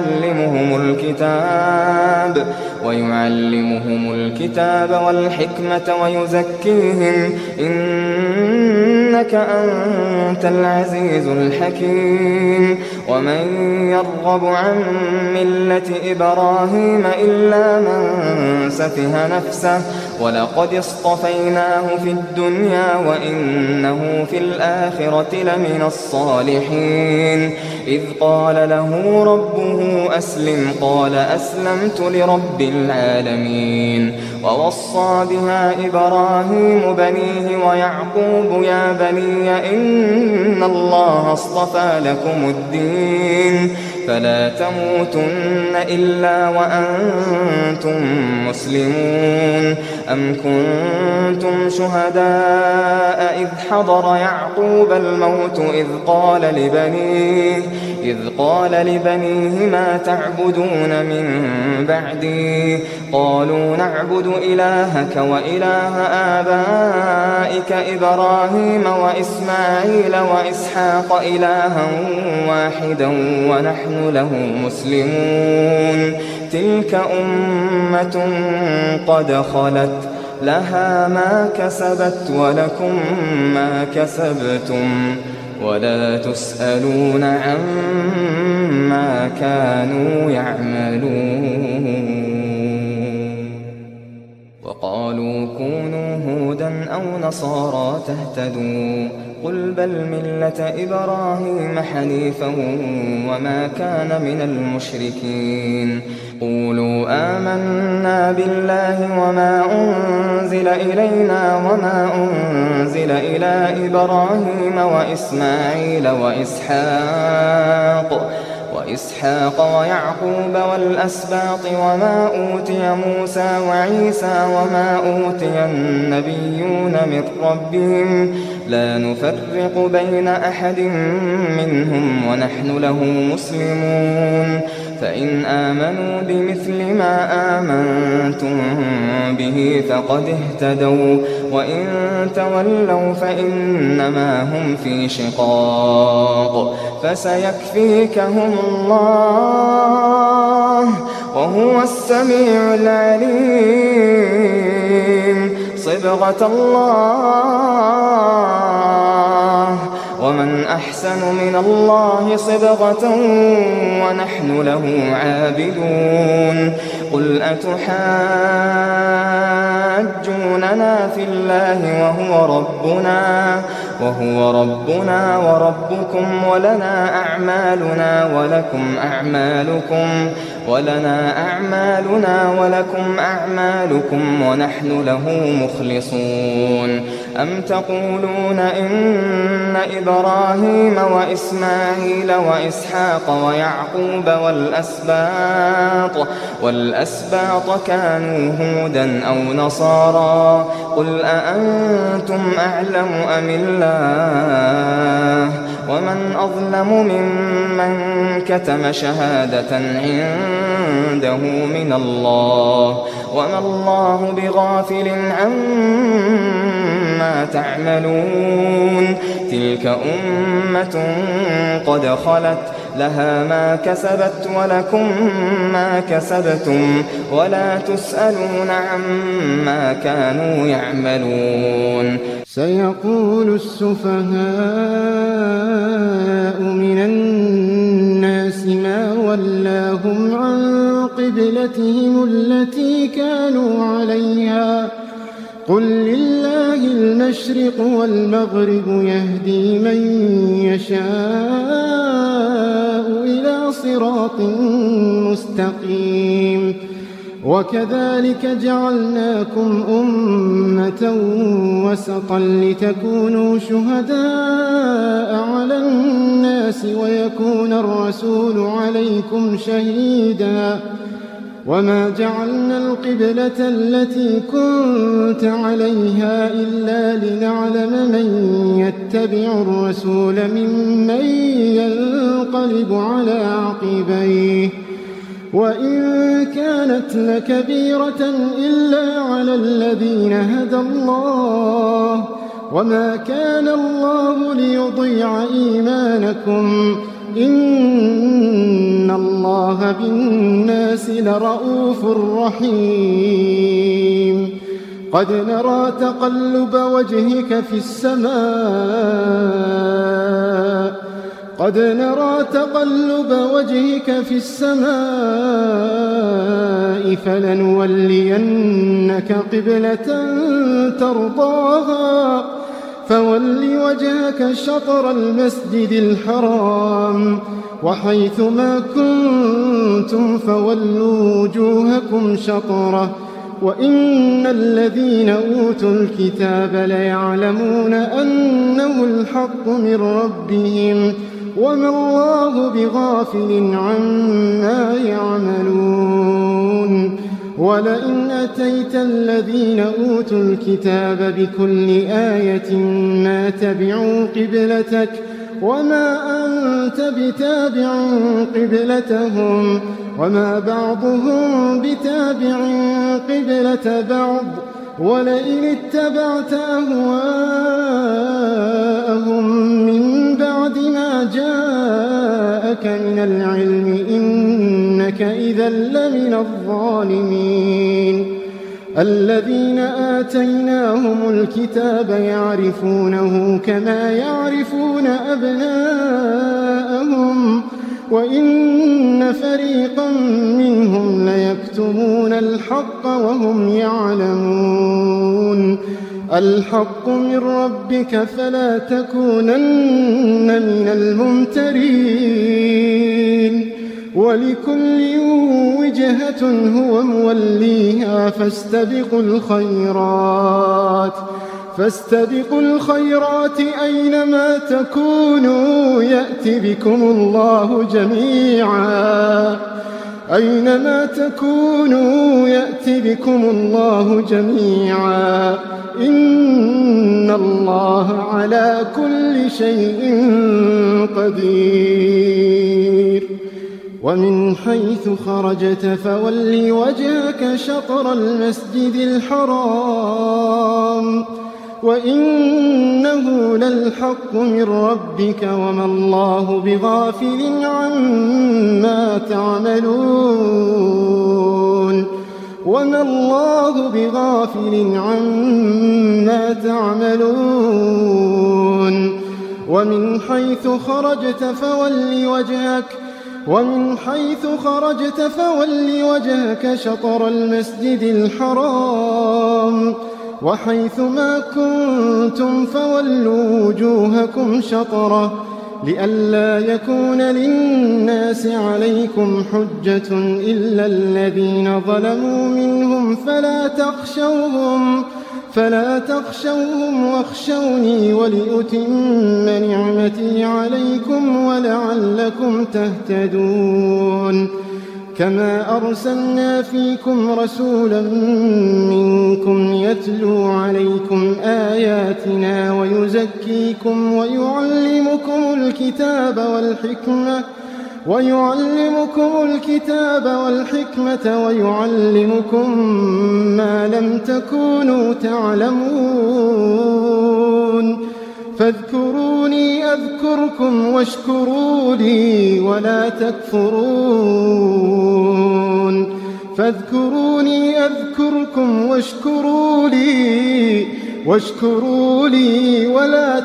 ويعلمهم الكتاب والحكمة ويزكيهم إنك أنت العزيز الحكيم ومن يرغب عن ملة إبراهيم إلا من سفه نفسه ولقد اصطفيناه في الدنيا وإنه في الآخرة لمن الصالحين إذ قال له ربه أسلم قال أسلمت لرب العالمين ووصى بها إبراهيم بنيه ويعقوب يا بني إن الله اصطفى لكم الدين فلا تموتن إلا وأنتم مسلمون أم كنتم شهداء إذ حضر يعقوب الموت إذ قال لبنيه ما تعبدون من بعدي قالوا نعبد إلهك وإله آبائك إبراهيم وإسماعيل وإسحاق إلها واحدا ونحن له مسلمون تلك أمة قد خلت لها ما كسبت ولكم ما كسبتم ولا تسألون عما كانوا يعملون وقالوا كونوا هودا أو نصارى تهتدوا قل بل ملة إبراهيم حنيفا وما كان من المشركين قولوا آمنا بالله وما أنزل إلينا وما أنزل إلى إبراهيم وإسماعيل وإسحاق ويعقوب والأسباط وما أوتي موسى وعيسى وما أوتي النبيون من ربهم لا نفرق بين أحد منهم ونحن له مسلمون فإن آمنوا بمثل ما آمنتم به فقد اهتدوا وإن تولوا فإنما هم في شقاق فسيكفيكهم الله وهو السميع العليم صبغة الله ومن أحسن من الله صبغة ونحن له عابدون قل أتحاجوننا في الله وهو ربنا وربكم ولنا أعمالنا ولكم أعمالكم ونحن له مخلصون أم تقولون إن إبراهيم وإسماعيل وإسحاق ويعقوب والأسباط كانوا هودا أو نصارى قل أأنتم أعلم أم الله ومن أظلم ممن كتم شهادة عنده من الله وما الله بغافل عما تعملون تلك أمة قد خلت لها ما كسبت ولكم ما كسبتم ولا تسألون عما كانوا يعملون سيقول السفهاء من الناس ما ولاهم عن قبلتهم التي كانوا عليها قل لله المشرق والمغرب يهدي من يشاء إلى صراط مستقيم وكذلك جعلناكم أمة وسطا لتكونوا شهداء على الناس ويكون الرسول عليكم شهيدا وما جعلنا القبلة التي كنت عليها إلا لنعلم من يتبع الرسول ممن ينقلب على عقبيه وإن كانت لكبيرة إلا على الذين هدى الله وما كان الله ليضيع إيمانكم إن الله بالناس لرؤوف رحيم قد نرى تقلب وجهك في السماء فلنولينك قبلة ترضاها فول وجهك شطر المسجد الحرام وحيث ما كنتم فولوا وجوهكم شطره وإن الذين أوتوا الكتاب ليعلمون أنه الحق من ربهم وما الله بغافل عما يعملون ولئن أتيت الذين أوتوا الكتاب بكل آية ما تبعوا قبلتك وما أنت بتابع قبلتهم وما بعضهم بتابع قبلة بعض ولئن اتبعت أهواءهم من بعد ما جاءك من العلم إنك إذا لمن الظالمين الذين آتيناهم الكتاب يعرفونه كما يعرفون أبناءهم وإن فريقا منهم ليكتمون الحق وهم يعلمون الحق من ربك فلا تكونن من الممترين ولكل وجهة هو موليها فاستبقوا الخيرات أينما تكونوا يأتي بكم الله جميعا أينما تكونوا يأت بكم الله جميعا إن الله على كل شيء قدير ومن حيث خرجت فول وجهك شطر المسجد الحرام وإنه للحق من ربك وما الله بغافل عما تعملون وما الله بغافل عما تعملون ومن حيث خرجت فول وجهك شطر المسجد الحرام وحيث ما كنتم فولوا وجوهكم شطره لئلا يكون للناس عليكم حجة إلا الذين ظلموا منهم فلا تخشوهم واخشوني ولأتم نعمتي عليكم ولعلكم تهتدون كما أرسلنا فيكم رسولا منكم يتلو عليكم آياتنا ويزكيكم ويعلمكم الكتاب والحكمة ويعلمكم ما لم تكونوا تعلمون فاذكروني أذكركم واشكروا لي ولا تكفرون فاذكروني أذكركم واشكروا لي ولا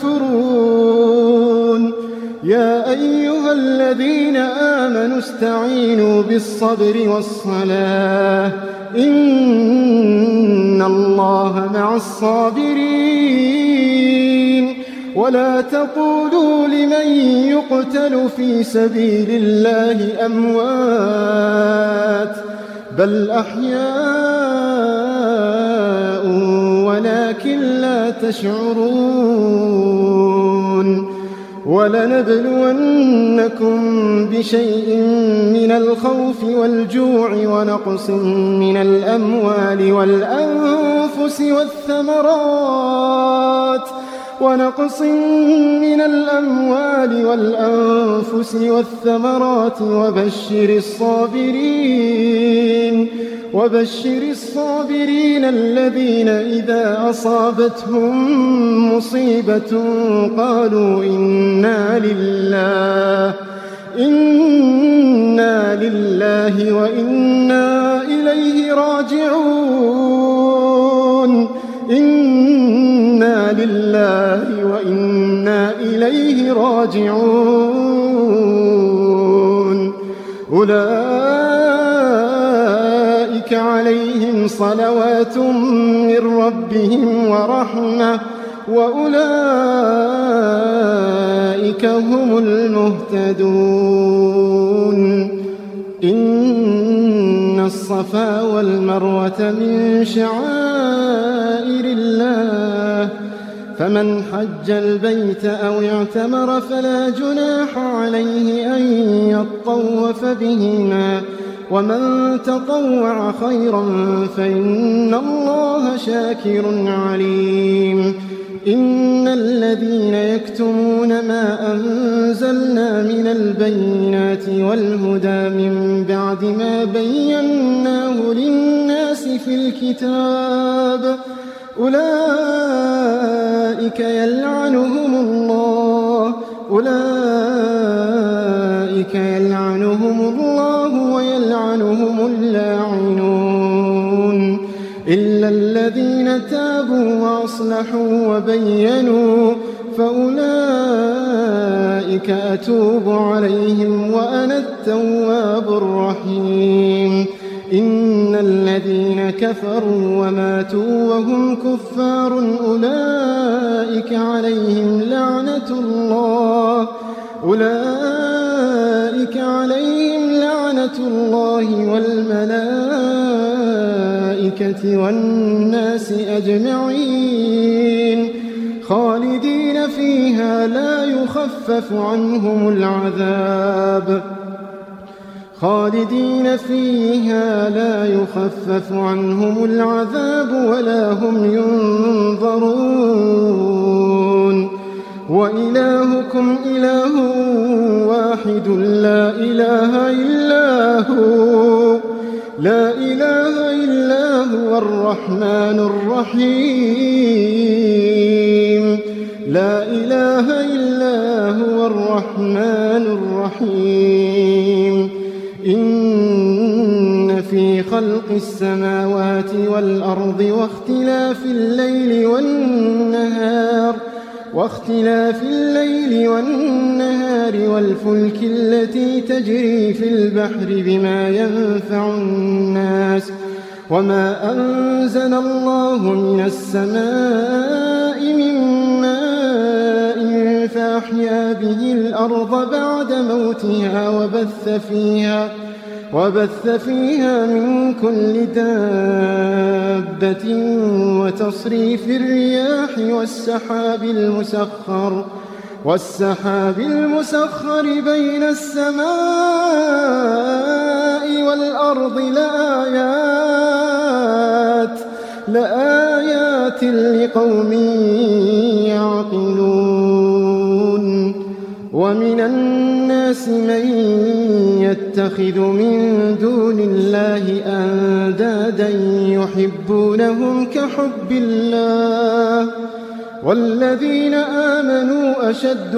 تكفرون يا أيها الذين آمنوا استعينوا بالصبر والصلاة إن الله مع الصابرين ولا تقولوا لمن يقتل في سبيل الله أموات بل أحياء ولكن لا تشعرون ولنبلونكم بشيء من الخوف والجوع ونقص من الأموال والأنفس والثمرات وبشر الصابرين الذين إذا أصابتهم مصيبة قالوا إنا لله وإنا إليه راجعون أولئك عليهم صلوات من ربهم ورحمة وأولئك هم المهتدون إن الصفا والمروة من شعائر الله فمن حج البيت أو اعتمر فلا جناح عليه أن يطوف بهما ومن تطوع خيرا فإن الله شاكر عليم إن الذين يكتمون ما أنزلنا من البينات والهدى من بعد ما بيناه للناس في الكتاب أولئك يلعنهم الله ويلعنهم اللاعنون إلا الذين تابوا وأصلحوا وبينوا فأولئك أتوب عليهم وأنا التواب الرحيم إن الذين كفروا وماتوا وهم كفار أولئك عليهم لعنة الله والملائكة والناس أجمعين خالدين فيها لا يخفف عنهم العذاب خالدين فيها لا يخفف عنهم العذاب ولا هم ينظرون وإلهكم إله واحد لا إله إلا هو الرحمن الرحيم لا إله إلا هو الرحمن الرحيم إن في خلق السماوات والأرض واختلاف الليل والنهار والفلك التي تجري في البحر بما ينفع الناس وما أنزل الله من السماء من ماء فأحيا به الأرض بعد موتها وبث فيها من كل دابة وتصريف الرياح والسحاب المسخر بين السماء والأرض لآيات لقوم يعقلون ومن الناس من يتخذ من دون الله أندادا يحبونهم كحب الله والذين آمنوا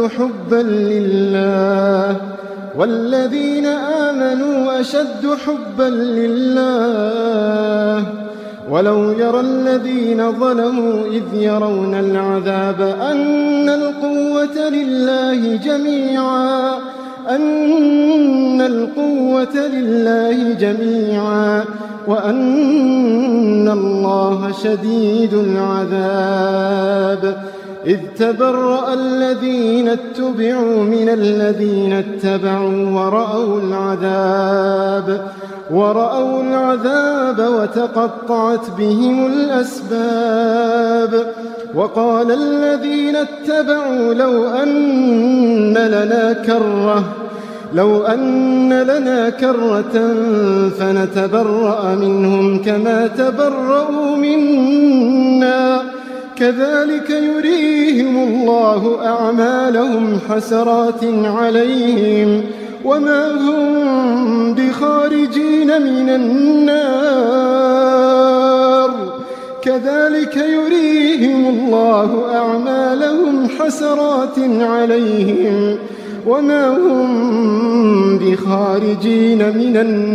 أشد حبا لله ولو يرى الذين ظلموا إذ يرون العذاب أن القوة لله جميعا وأن الله شديد العذاب إذ تبرأ الذين اتبعوا من الذين اتبعوا ورأوا العذاب وتقطعت بهم الأسباب وقال الذين اتبعوا لو أن لنا كرة فنتبرأ منهم كما تبرأوا منا كذلك يريهم الله أعمالهم حسرات عليهم وما هم بخارجين من النار كذلك يريهم الله أعمالهم حسرات عليهم وما هم بخارجين من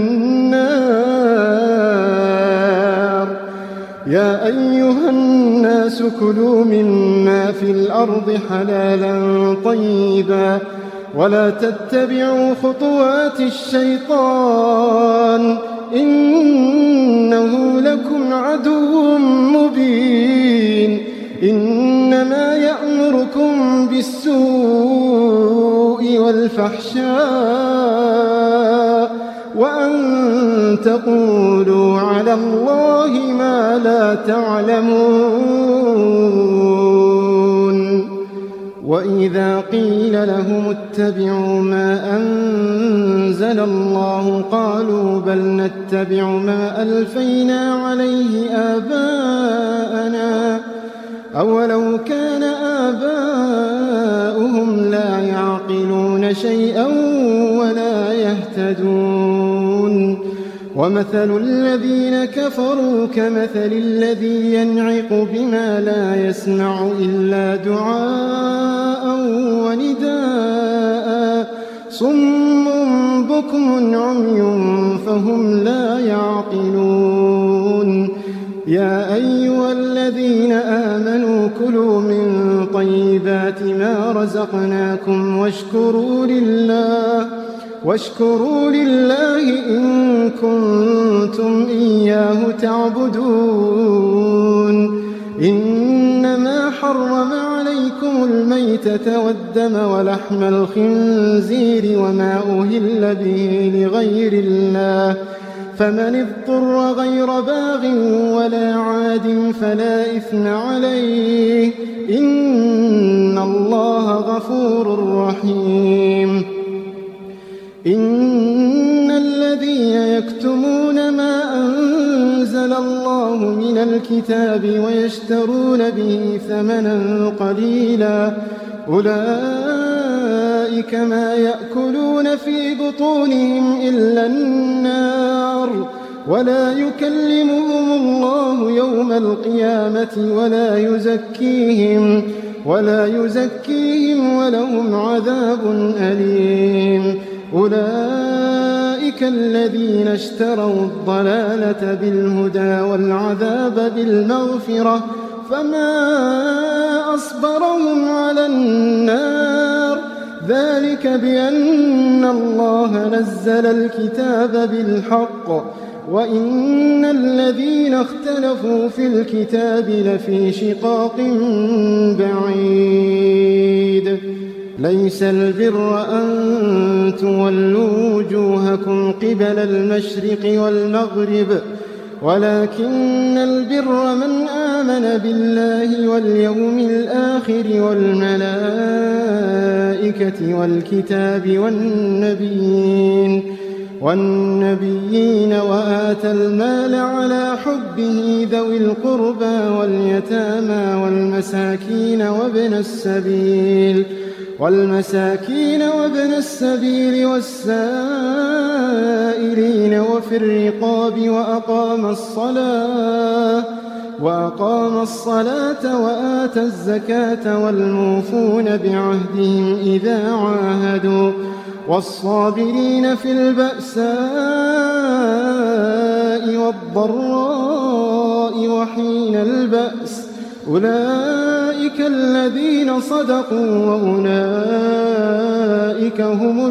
النار يا أيها الناس كلوا مما في الأرض حلالا طيبا ولا تتبعوا خطوات الشيطان إنه لكم عدو مبين إنما يأمركم بالسوء والفحشاء وأن تقولوا على الله ما لا تعلمون وإذا قيل لهم اتبعوا ما أنزل الله قالوا بل نتبع ما ألفينا عليه آباءنا أولو كان آباؤهم لا يعقلون شيئا ولا يهتدون ومثل الذين كفروا كمثل الذي ينعق بما لا يسمع إلا دعاء ونداء صم بكم عمي فهم لا يعقلون يا أيها الذين آمنوا كلوا من طيبات ما رزقناكم واشكروا لله إن كنتم إياه تعبدون إنما حرم عليكم الميتة والدم ولحم الخنزير وما أهل به لغير الله فمن اضطر غير باغ ولا عاد فلا إثم عليه إن الله غفور رحيم إن الذين يكتمون ما أنزل الله من الكتاب ويشترون به ثمنا قليلا أولئك ما يأكلون في بطونهم إلا النار ولا يكلمهم الله يوم القيامة ولا يزكيهم ولهم عذاب أليم أولئك الذين اشتروا الضلالة بالهدى والعذاب بالمغفرة فما أصبرهم على النار ذلك بأن الله نزل الكتاب بالحق وإن الذين اختلفوا في الكتاب لفي شقاق بعيد ليس البر أن تولوا وجوهكم قبل المشرق والمغرب ولكن البر من آمن بالله واليوم الآخر والملائكة والكتاب والنبيين وآتى المال على حبه ذوي القربى واليتامى والمساكين وابن السبيل والسائلين وفي الرقاب وأقام الصلاة وآتى الزكاة والموفون بعهدهم إذا عاهدوا والصابرين في البأساء والضراء وحين البأس أولئك الذين صدقوا وأولئك هم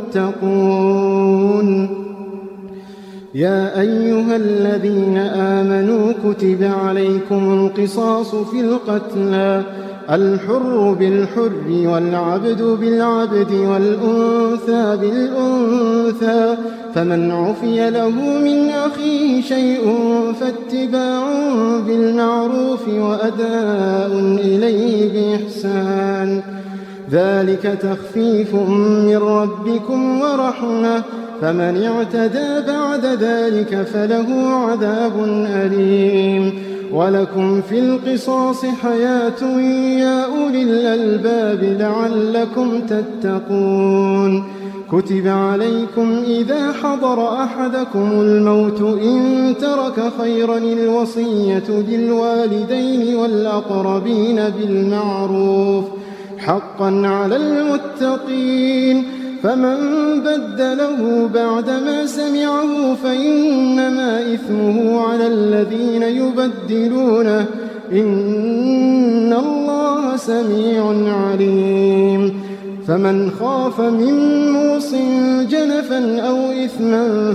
المتقون يا أيها الذين آمنوا كتب عليكم القصاص في القتلى الحر بالحر والعبد بالعبد والأنثى بالأنثى فمن عفي له من أخيه شيء فاتباع بالمعروف وأداء إليه بإحسان ذلك تخفيف من ربكم ورحمة فمن اعتدى بعد ذلك فله عذاب أليم ولكم في القصاص حياة يا أولي الألباب لعلكم تتقون كتب عليكم إذا حضر أحدكم الموت إن ترك خيرا الوصية للوالدين والأقربين بالمعروف حقا على المتقين فمن بدله بعدما سمعه فإنما إثمه على الذين يبدلونه إن الله سميع عليم فمن خاف من موص جنفا أو إثما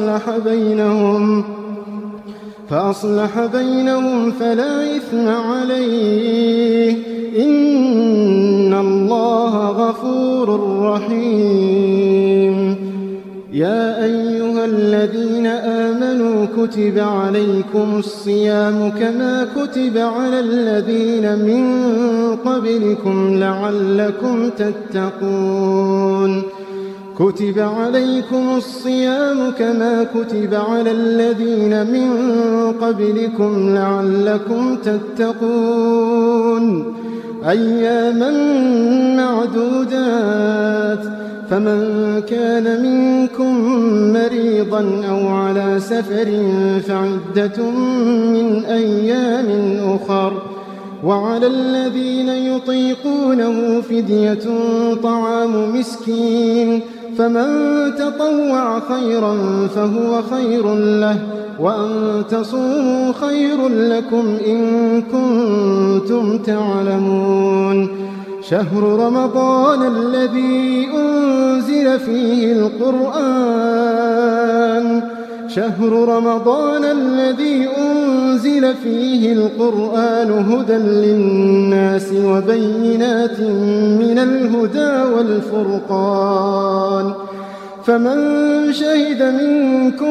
فأصلح بينهم فلا إثم عليه إن الله غفور رحيم يا أيها الذين آمنوا كتب عليكم الصيام كما كتب على الذين من قبلكم لعلكم تتقون كتب عليكم الصيام كما كتب على الذين من قبلكم لعلكم تتقون أياما معدودات فمن كان منكم مريضا أو على سفر فعدة من أيام أخر وعلى الذين يطيقونه فدية طعام مسكين فمن تطوع خيرا فهو خير له وأن تصوموا خير لكم إن كنتم تعلمون شهر رمضان الذي أنزل فيه القرآن هدى للناس وبينات من الهدى والفرقان فمن شهد منكم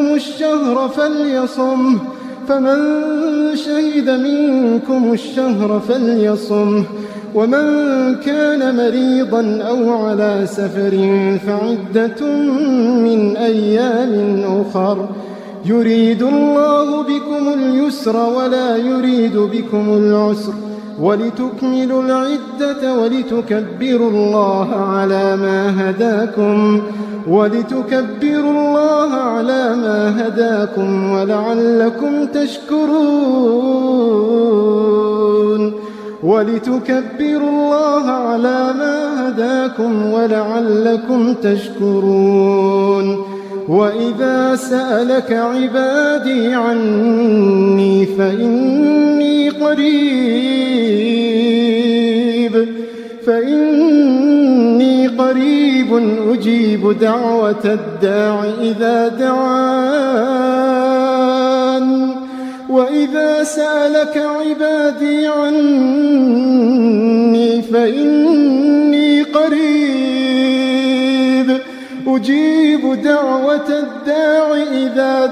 الشهر فليصمه ومن كان مريضا أو على سفر فعدة من أيام أخر يريد الله بكم اليسر ولا يريد بكم العسر ولتكملوا العدة ولتكبروا الله على ما هداكم ولعلكم تشكرون وإذا سألك عبادي عني فإني قريب أجيب دعوة الداع إذا دعان وإذا سألك عبادي عني فإني قريب أجيب دعوة الداع إذا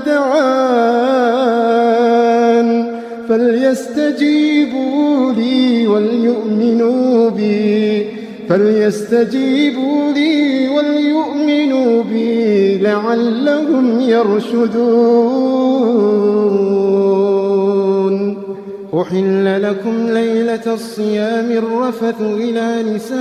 دعان فليستجيبوا لي وليؤمنوا بي لعلهم يرشدون. أحل لكم ليلة الصيام الرفث إلى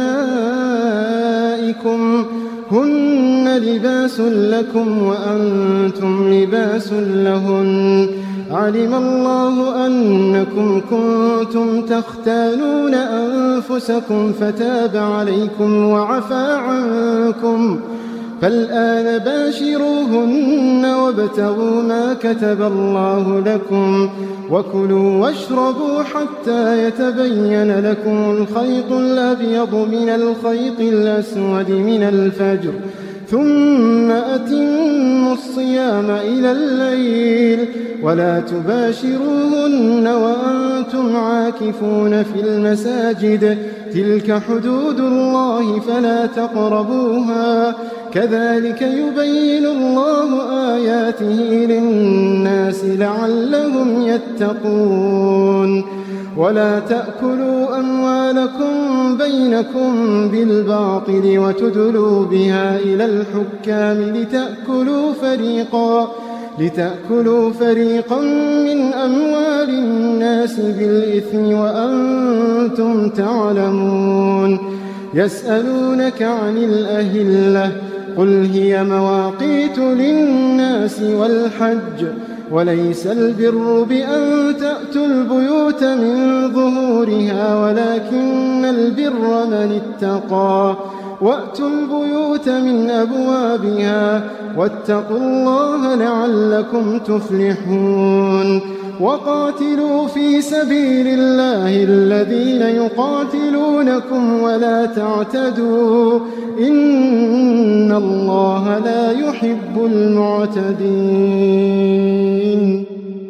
نسائكم هن لباس لكم وأنتم لباس لهن علم الله أنكم كنتم تختانون أنفسكم فتاب عليكم وعفى عنكم فالآن باشروهن وابتغوا ما كتب الله لكم وكلوا واشربوا حتى يتبين لكم الخيط الأبيض من الخيط الأسود من الفجر ثم أتموا الصيام إلى الليل ولا تباشروهن وأنتم عاكفون في المساجد تلك حدود الله فلا تقربوها كذلك يبين الله آياته للناس لعلهم يتقون. ولا تأكلوا أموالكم بينكم بالباطل وتدلوا بها إلى الحكام لتأكلوا فريقا من أموال الناس بالإثم وأنتم تعلمون. يسألونك عن الأهلة قل هي مواقيت للناس والحج وليس البر بأن تأتوا البيوت من ظهورها ولكن البر من اتقى وأتوا البيوت من أبوابها واتقوا الله لعلكم تفلحون. وقاتلوا في سبيل الله الذين يقاتلونكم ولا تعتدوا إن الله لا يحب المعتدين.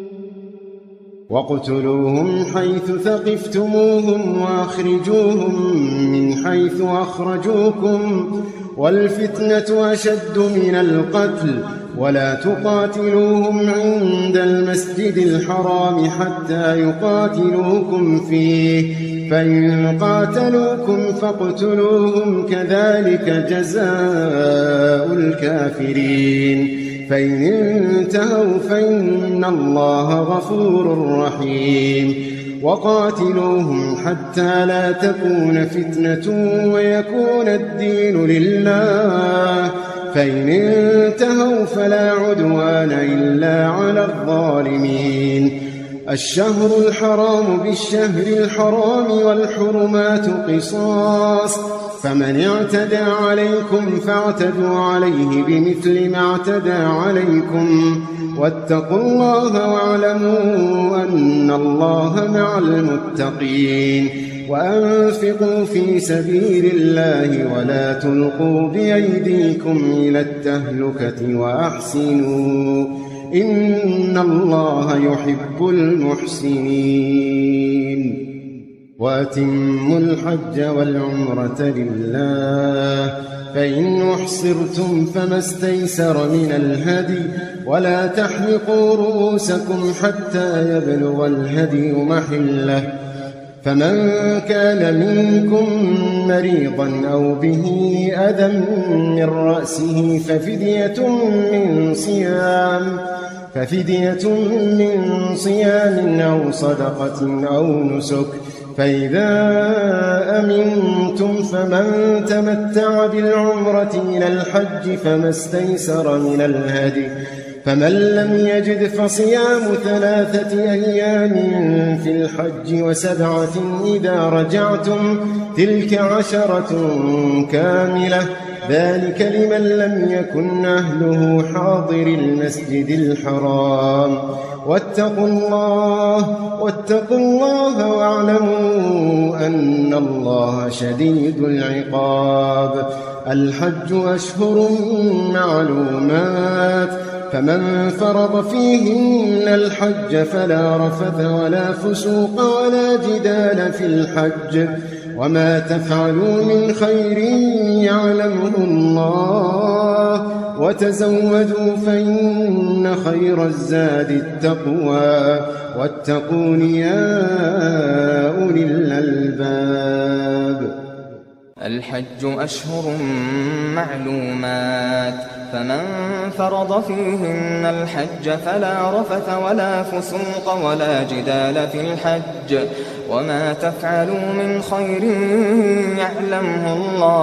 واقتلوهم حيث ثقفتموهم وأخرجوهم من حيث أخرجوكم والفتنة أشد من القتل ولا تقاتلوهم عند المسجد الحرام حتى يقاتلوكم فيه فإن قاتلوكم فاقتلوهم كذلك جزاء الكافرين. فإن انتهوا فإن الله غفور رحيم. وقاتلوهم حتى لا تكون فتنة ويكون الدين لله فإن انتهوا فلا عدوان إلا على الظالمين. الشهر الحرام بالشهر الحرام والحرمات قصاص فمن اعتدى عليكم فاعتدوا عليه بمثل ما اعتدى عليكم واتقوا الله واعلموا أن الله مع المتقين. وأنفقوا في سبيل الله ولا تلقوا بأيديكم إلى التهلكة وأحسنوا إن الله يحب المحسنين. وأتموا الحج والعمرة لله فإن أحصرتم فما استيسر من الهدي ولا تحلقوا رؤوسكم حتى يبلغ الهدي محله فمن كان منكم مريضا أو به أذى من رأسه ففدية من صيام أو صدقة أو نسك، فإذا أمنتم فمن تمتع بالعمرة إلى الحج فما استيسر من الهدي، فمن لم يجد فصيام 3 أيام في الحج و7 إذا رجعتم، تلك 10 كاملة، ذلك لمن لم يكن أهله حاضر المسجد الحرام. واتقوا الله واعلموا أن الله شديد العقاب. الحج أشهر معلومات، فمن فرض فيهن الحج فلا رفث ولا فسوق ولا جدال في الحج، وما تفعلوا من خير يعلمه الله، وتزودوا فإن خير الزاد التقوى، واتقون يا أولي الألباب. الحج أشهر معلومات، فمن فرض فيهن الحج فلا رفث ولا فسوق ولا جدال في الحج، وما تفعلوا من خير يعلمه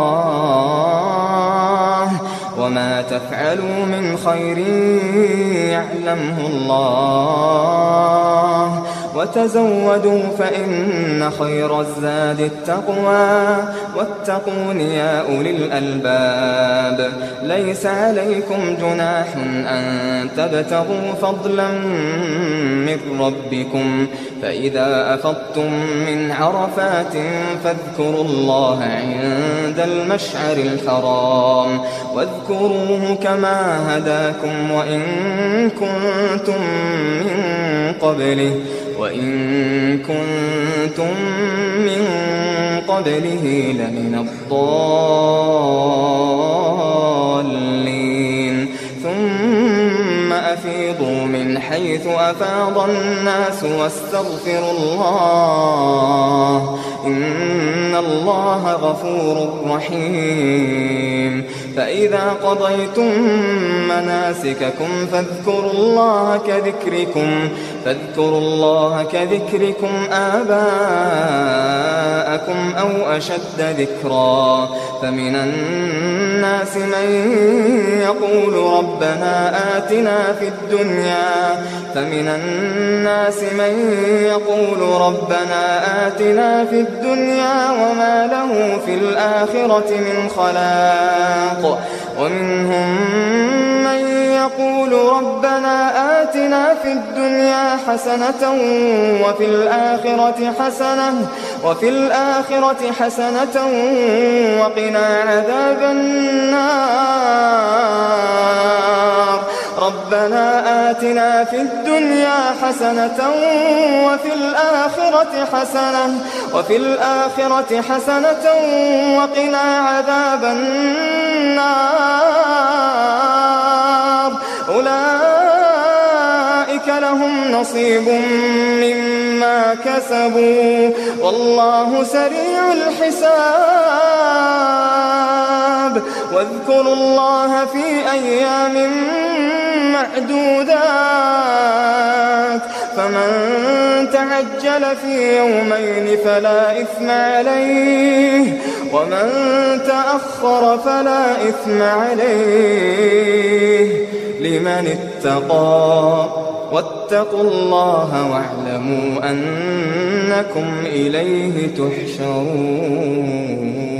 الله، وتزودوا فإن خير الزاد التقوى، واتقون يا أولي الألباب. ليس عليكم جناح أن تبتغوا فضلا من ربكم، فإذا أفضتم من عرفات فاذكروا الله عند المشعر الحرام، واذكروه كما هداكم وإن كنتم من قبله لمن الضالين. ثم أفيضوا من حيث أفاض الناس واستغفروا الله، إن الله غفور رحيم. فإذا قضيتم مناسككم فاذكروا الله كذكركم آباءكم أو أشد ذكرا. فمن الناس من يقول ربنا آتنا في الدنيا وما له في الآخرة من خلاق، ومنهم من يقول ربنا آتنا في الدنيا حسنة وفي الآخرة حسنة وقنا عذاب النار. ربنا آتنا في الدنيا حسنة وفي الآخرة حسنة وقنا عذاب النار. أولئك لهم نصيب مما كسبوا والله سريع الحساب. واذكروا الله في أيام معدودات، فمن تعجل في يومين فلا إثم عليه، ومن تأخر فلا إثم عليه لمن اتقى. واتقوا الله واعلموا أنكم إليه تحشرون.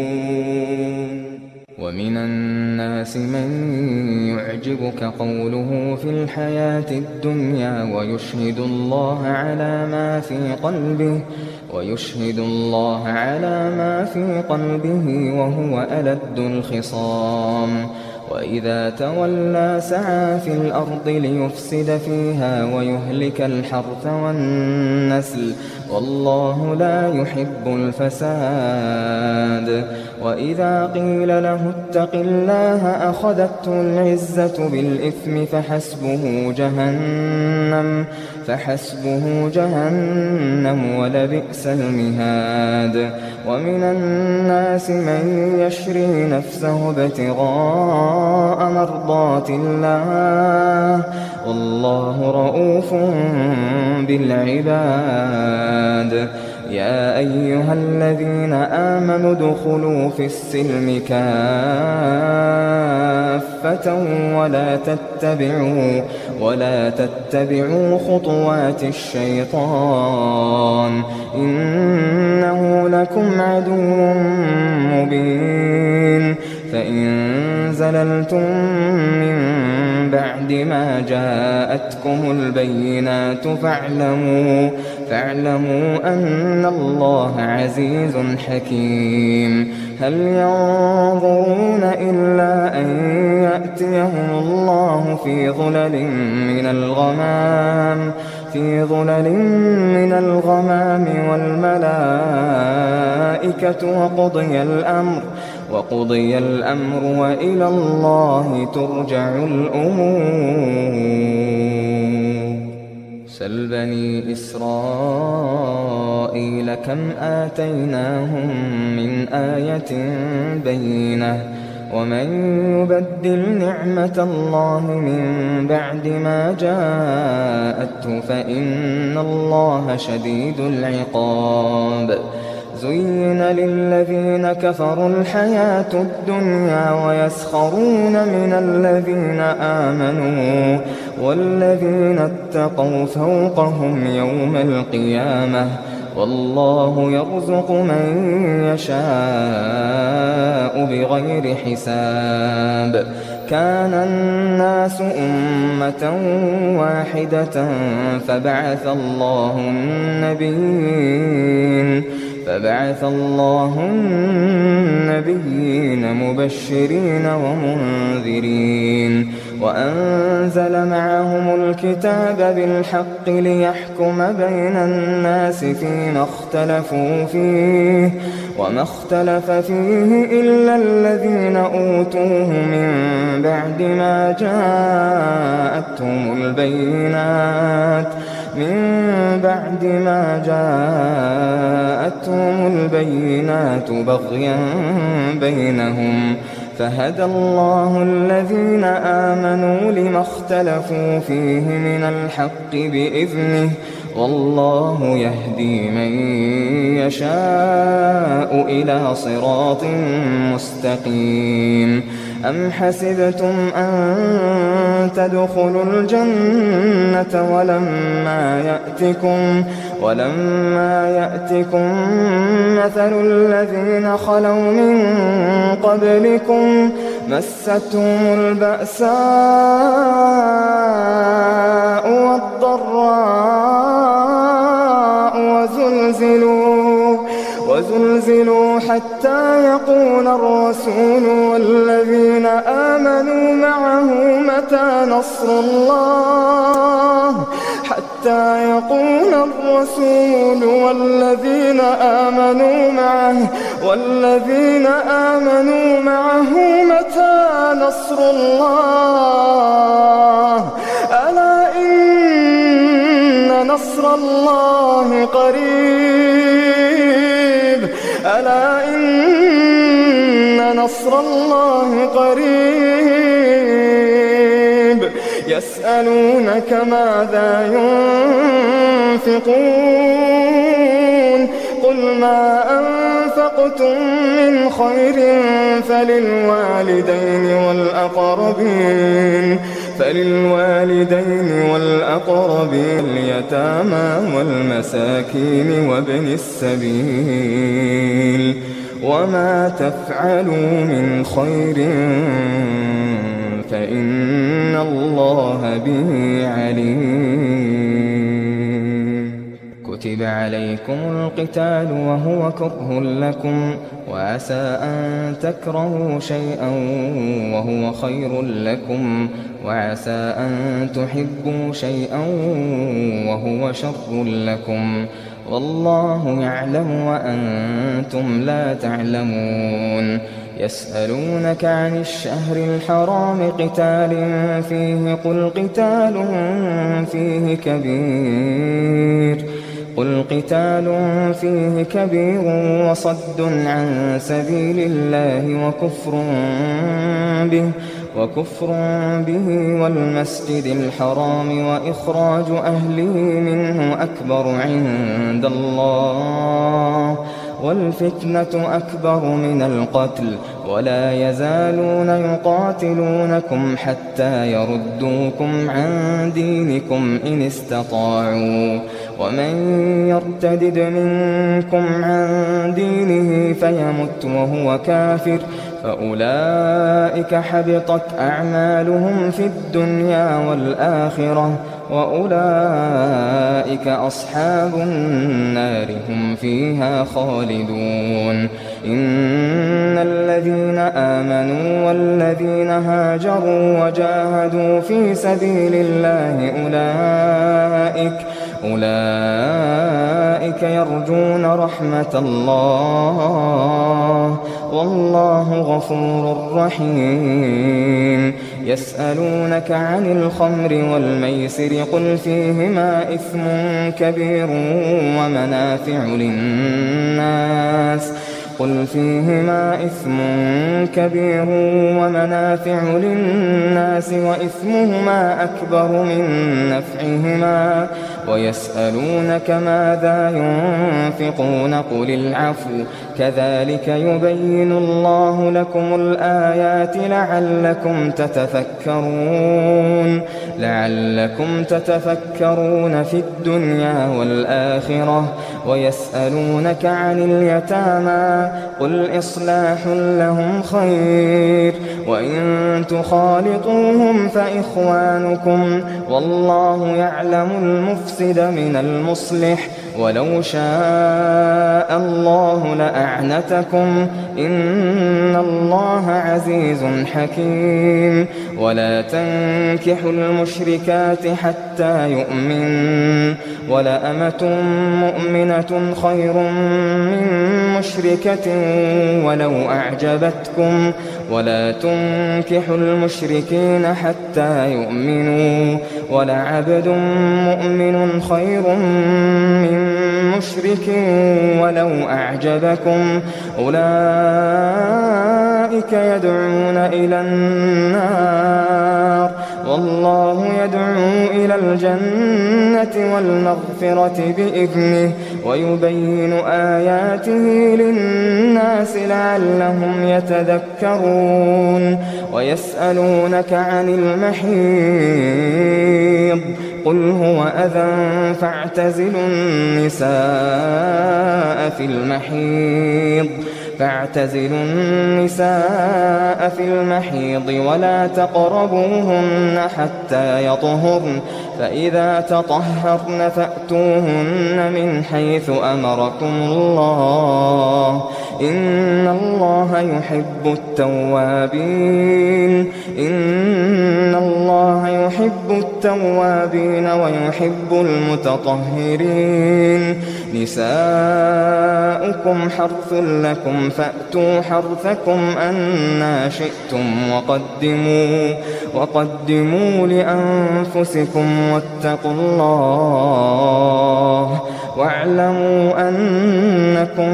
ومن الناس من يعجبك قوله في الحياة الدنيا ويشهد الله على ما في قلبه وهو ألد الخصام. وإذا تولى سعى في الأرض ليفسد فيها ويهلك الحرث والنسل، والله لا يحب الفساد. وإذا قيل له اتق الله أخذته العزة بالإثم فحسبه جهنم ولبئس المهاد. ومن الناس من يشري نفسه ابتغاء مرضات الله والله رؤوف بالعباد. يا أيها الذين آمنوا ادخلوا في السلم كافة ولا تتبعوا خطوات الشيطان إنه لكم عدو مبين. فإن زللتم من بعد ما جاءتكم البينات فاعلموا أن الله عزيز حكيم. هل ينظرون إلا أن يأتيهم الله في ظلل من الغمام والملائكة وقضي الأمر وإلى الله ترجع الأمور. سل بني إسرائيل كم آتيناهم من آية بينة ومن يبدل نعمة الله من بعد ما جاءته فإن الله شديد العقاب. زين للذين كفروا الحياة الدنيا ويسخرون من الذين آمنوا والذين اتقوا فوقهم يوم القيامة والله يرزق من يشاء بغير حساب. كان الناس أمة واحدة فبعث الله النبيين مبشرين ومنذرين وأنزل معهم الكتاب بالحق ليحكم بين الناس فيما اختلفوا فيه وما اختلف فيه إلا الذين أوتوه من بعد ما جاءتهم البينات بغيا بينهم فهدى الله الذين آمنوا لما اختلفوا فيه من الحق بإذنه والله يهدي من يشاء إلى صراط مستقيم. أم حسبتم أن تدخلوا الجنة ولما يأتكم مثل الذين خلوا من قبلكم مستهم البأساء والضراء وزلزلوا حتى يقول الرسول والذين آمنوا معه متى نصر الله ألا إن نصر الله قريب يسألونك ماذا ينفقون قل ما أنفقتم من خير فللوالدين والأقربين اليتامى والمساكين وابن السبيل وما تفعلوا من خير فإن الله به عليم. كتب عليكم القتال وهو كره لكم وعسى أن تكرهوا شيئا وهو خير لكم وعسى أن تحبوا شيئا وهو شر لكم والله يعلم وأنتم لا تعلمون يسألونك عن الشهر الحرام قتال فيه قل قتال فيه كبير وصد عن سبيل الله وكفر به والمسجد الحرام وإخراج أهله منه أكبر عند الله والفتنة أكبر من القتل ولا يزالون يقاتلونكم حتى يردوكم عن دينكم إن استطاعوا ومن يرتدد منكم عن دينه فيمت وهو كافر فأولئك حبطت أعمالهم في الدنيا والآخرة وأولئك أصحاب النار هم فيها خالدون إن الذين آمنوا والذين هاجروا وجاهدوا في سبيل الله أولئك يرجون رحمة الله والله غفور رحيم يسألونك عن الخمر والميسر قل فيهما إثم كبير ومنافع للناس وإثمهما أكبر من نفعهما ويسألونك ماذا ينفقون قل العفو كذلك يبين الله لكم الآيات لعلكم تتفكرون في الدنيا والآخرة ويسألونك عن اليتامى قل إصلاح لهم خير وإن تخالطوهم فإخوانكم والله يعلم المفسد من المصلح ولو شاء الله لأعنتكم إن الله عزيز حكيم ولا تنكحوا المشركات حتى يؤمنوا ولأمة مؤمنة خير من مشركة ولو أعجبتكم ولا تنكحوا المشركين حتى يؤمنوا ولعبد مؤمن خير من مشرك ولو أعجبكم أولئك يدعون إلى النار والله يدعو إلى الجنة والمغفرة بإذنه ويبين آياته للناس لعلهم يتذكرون ويسألونك عن المحيض قل هو أذى فاعتزلوا النساء في المحيض ولا تقربوهن حتى يطهرن فإذا تطهرن فأتوهن من حيث أمركم الله إن الله يحب التوابين ويحب المتطهرين نساؤكم حرث لكم فأتوا حرثكم أنى شئتم وقدموا لأنفسكم واتقوا الله واعلموا أنكم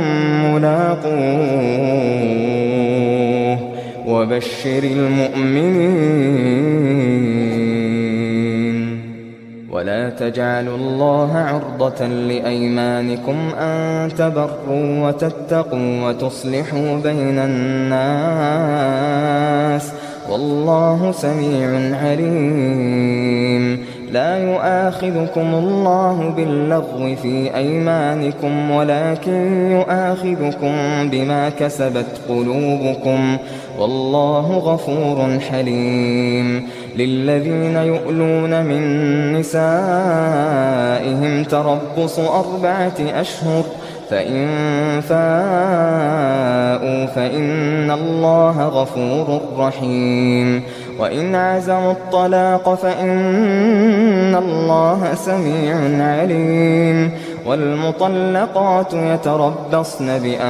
ملاقوه وبشر المؤمنين ولا تجعلوا الله عرضة لأيمانكم أن تبروا وتتقوا وتصلحوا بين الناس والله سميع عليم لا يؤاخذكم الله باللغو في أيمانكم ولكن يؤاخذكم بما كسبت قلوبكم والله غفور حليم للذين يؤلون من نسائهم تربص 4 أشهر فإن فاءوا فإن الله غفور رحيم وإن عزموا الطلاق فإن الله سميع عليم والمطلقات يتربصن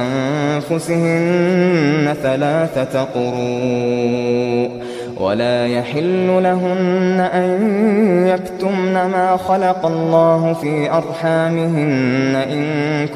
بأنفسهن 3 قروء ولا يحل لهن أن يكتمن ما خلق الله في أرحامهن إن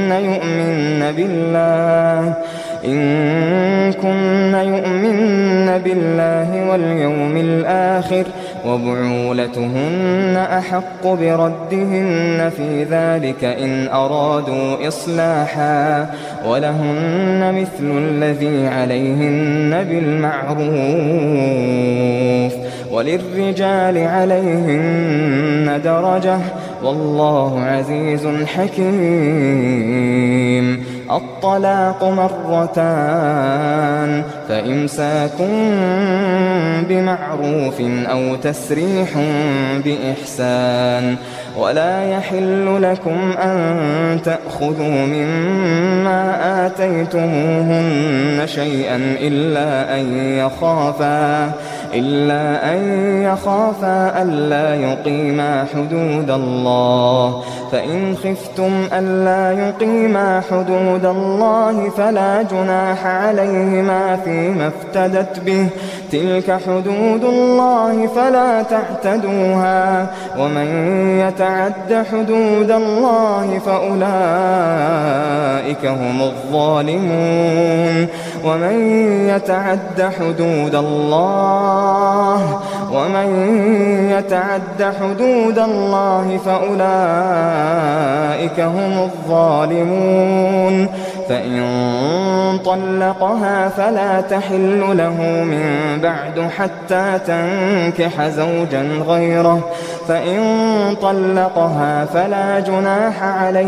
كن يؤمن بالله واليوم الآخر وبعولتهن أحق بردهن في ذلك إن أرادوا إصلاحا ولهن مثل الذي عليهن بالمعروف وللرجال عليهن درجة والله عزيز حكيم. الطلاق 2 فإمساك بمعروف أو تسريح بإحسان ولا يحل لكم أن تأخذوا مما آتيتموهن شيئا إلا أن يخافا ألا يقيما حدود الله فإن خفتم ألا يقيما حدود الله فلا جناح عليهما فيما افتدت به تلك حدود الله فلا تعتدوها ومن يتعد حدود الله فأولئك هم الظالمون. ومن يتعد حدود الله فأولئك هم الظالمون. فإن طلقها فلا تحل له من بعد حتى تنكح زوجا غيره فإن طلقها فلا جناح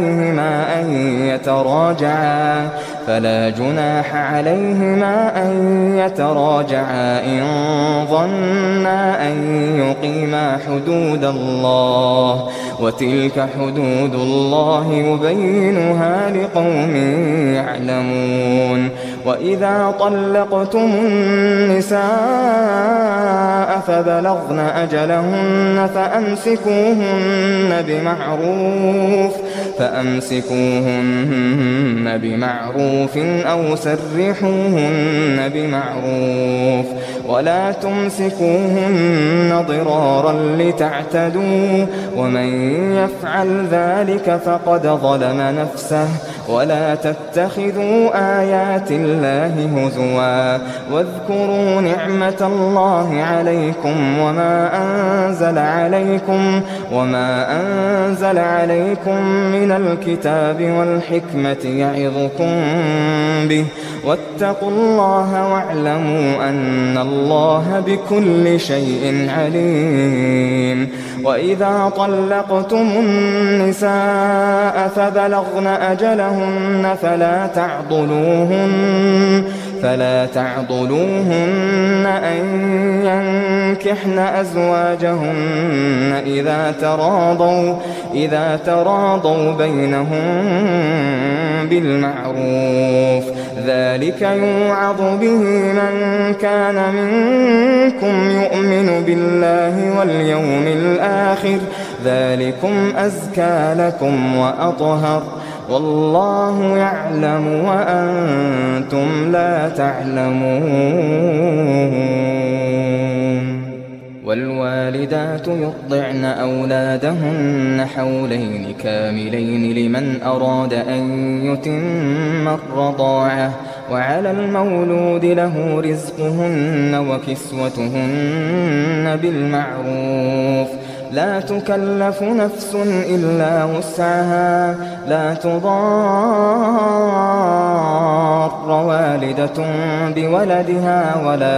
عليهما أن يتراجعا إن ظنا أن يقيما حدود الله وتلك حدود الله يبينها لقوم يعلمون. وإذا طلقتم النساء فبلغن أجلهن فأمسكوهن بمعروف أو سرحوهن بمعروف ولا تمسكوهن ضرارا لتعتدوا ومن يفعل ذلك فقد ظلم نفسه. ولا تتخذوا آيات الله هزوا واذكروا نعمة الله عليكم وما أنزل عليكم من الكتاب والحكمة يعظكم به واتقوا الله واعلموا أن الله بكل شيء عليم. وإذا طلقتم النساء فبلغن أجلهن فلا تعضلوهن أن ينكحن أزواجهن إذا تراضوا بينهم بالمعروف ذلك يوعظ به من كان منكم يؤمن بالله واليوم الآخر ذلكم أزكى لكم وأطهر والله يعلم وأنتم لا تعلمون. والوالدات يرضعن أولادهن حولين كاملين لمن أراد أن يتم الرضاعة وعلى المولود له رزقهن وكسوتهن بالمعروف لا تكلف نفس إلا وسعها لا تضار والدة بولدها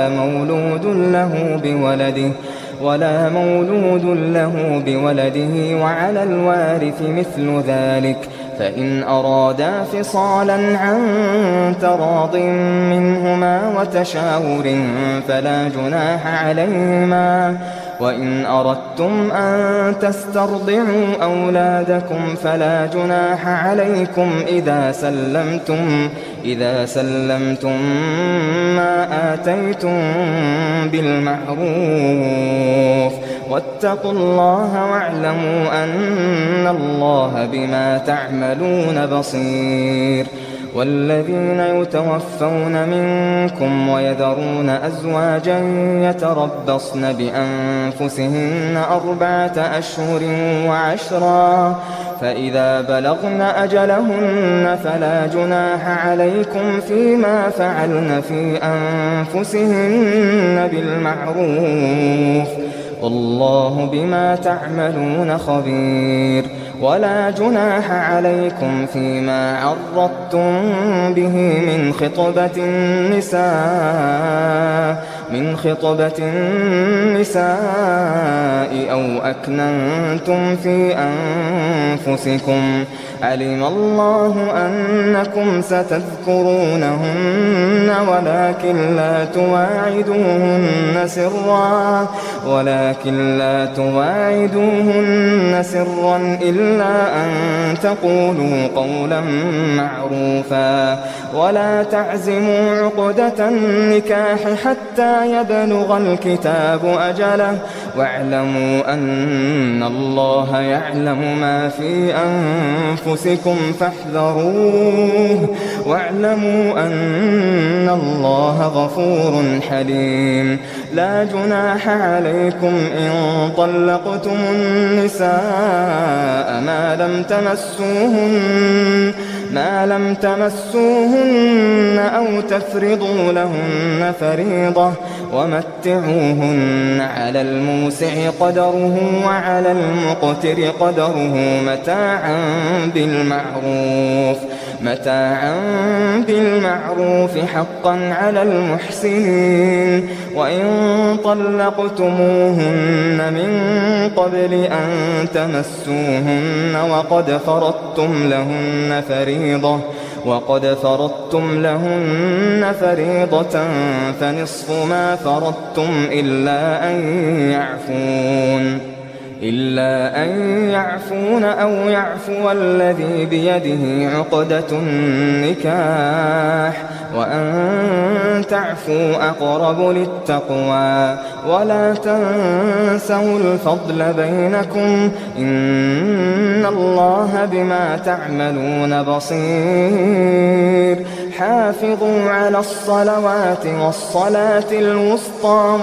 ولا مولود له بولده وعلى الوارث مثل ذلك فإن أرادا فصالا عن تراض منهما وتشاور فلا جناح عليهما. وإن أردتم أن تسترضعوا أولادكم فلا جناح عليكم إذا سلمتم ما آتيتم بالمعروف واتقوا الله واعلموا أن الله بما تعملون بصير. والذين يتوفون منكم ويذرون أزواجا يتربصن بأنفسهن 4 أشهر وعشرا، فإذا بلغن أجلهن فلا جناح عليكم فيما فعلن في أنفسهن بالمعروف، والله بما تعملون خبير. ولا جناح عليكم فيما عرضتم به من خطبة النساء أو أكننتم في أنفسكم، علم الله أنكم ستذكرونهن ولكن لا توعدوهن سرا إلا أن تقولوا قولا معروفا، ولا تعزموا عقدة النكاح حتى يبلغ الكتاب أجله، واعلموا أن الله يعلم ما في أنفسكم فاحذروه، واعلموا أن الله غفور حليم. لا جناح عليكم إن طلقتم النساء ما لم تمسوهن أو تفرضوا لهن فريضة، ومتعوهن على الموسع قدره وعلى المقتر قدره متاعا بالمعروف حقا على المحسنين. وإن طلقتموهن من قبل أن تمسوهن وقد فرضتم لهن فريضة فنصف ما فرضتم إلا أن يعفون أو يعفو الذي بيده عقدة النكاح، وأن تعفوا أقرب للتقوى، ولا تنسوا الفضل بينكم، إن الله بما تعملون بصير. حافظوا على الصلوات والصلاة الوسطى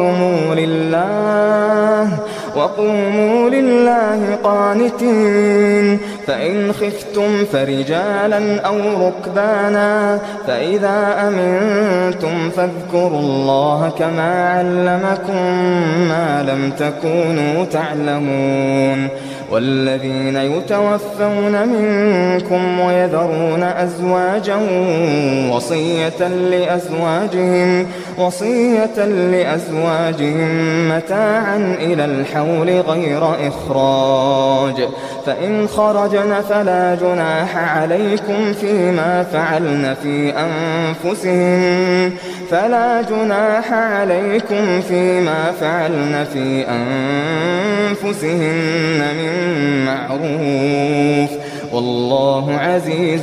وقوموا لله قانتين. فإن خفتم فرجالا أو ركبانا، فإذا أمنتم فاذكروا الله كما علمكم ما لم تكونوا تعلمون. والذين يتوفون منكم ويذرون أزواجا وصية لأزواجهم متاعا إلى الحول غير إخراج، فإن خرجن فلا جناح عليكم فيما فعلن في أنفسهن من معروف، والله عزيز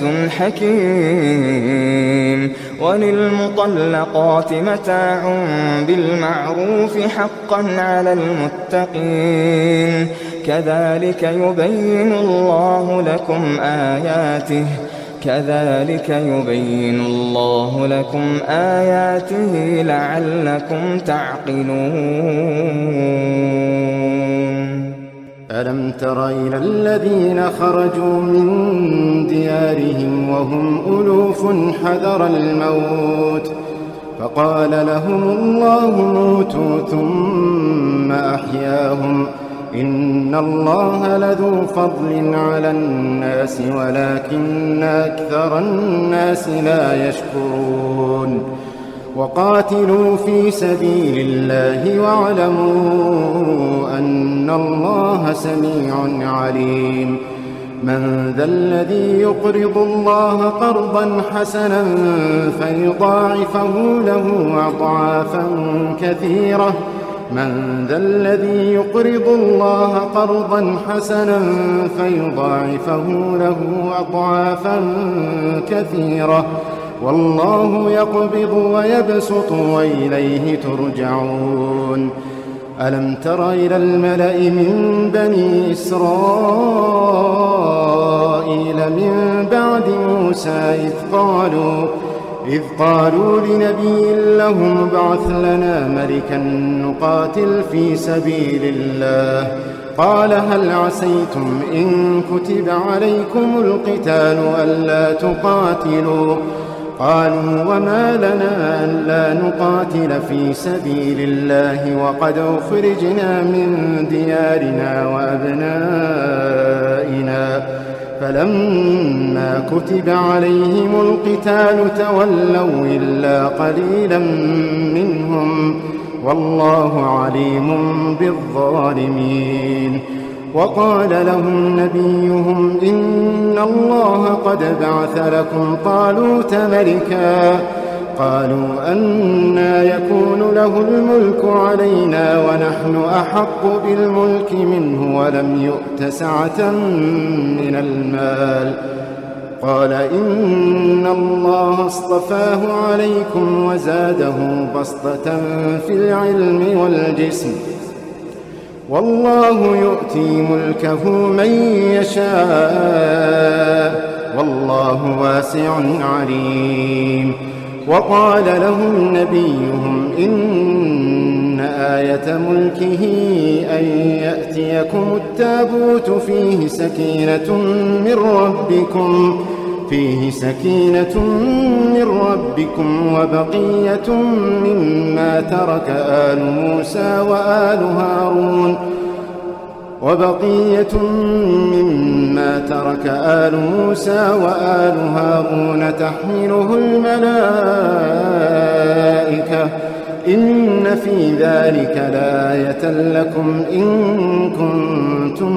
حكيم. وللمطلقات متاع بالمعروف حقا على المتقين. كذلك يبين الله لكم آياته لعلكم تعقلون. ألم تر إلى الذين خرجوا من ديارهم وهم ألوف حذر الموت فقال لهم الله موتوا ثم أحياهم إن الله لذو فضل على الناس ولكن أكثر الناس لا يشكرون. وقاتلوا في سبيل الله واعلموا أن الله سميع عليم. من ذا الذي يقرض الله قرضا حسنا فيضاعفه له أضعافا كثيرة والله يقبض ويبسط وإليه ترجعون. ألم تر إلى الملأ من بني إسرائيل من بعد موسى إذ قالوا لنبي لهم ابعث لنا ملكا نقاتل في سبيل الله قال هل عسيتم إن كتب عليكم القتال ألا تقاتلوا قالوا وما لنا ألا نقاتل في سبيل الله وقد أخرجنا من ديارنا وأبنائنا فلما كتب عليهم القتال تولوا إلا قليلا منهم والله عليم بالظالمين وقال لهم نبيهم إن الله قد بعث لكم طالوت ملكا قالوا أنى يكون له الملك علينا ونحن أحق بالملك منه ولم يؤت سعة من المال قال إن الله اصطفاه عليكم وزاده بسطة في العلم والجسم والله يؤتي ملكه من يشاء والله واسع عليم وقال لهم نبيهم إن آية ملكه أن يأتيكم التابوت فيه سكينة من ربكم وبقية مما ترك آل موسى وآل هارون تحمله الملائكة إن في ذلك لآية لكم إن كنتم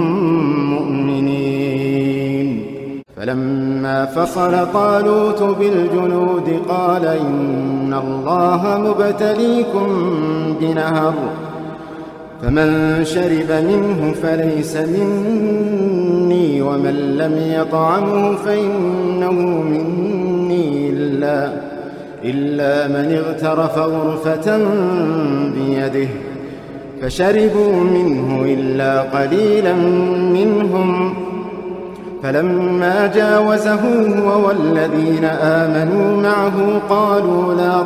مؤمنين فلما فصل طالوت بالجنود قال إن الله مبتليكم بنهر فمن شرب منه فليس مني ومن لم يطعمه فإنه مني إلا من اغترف غرفة بيده فشربوا منه إلا قليلا منهم فلما جاوزه هو والذين آمنوا معه قالوا لا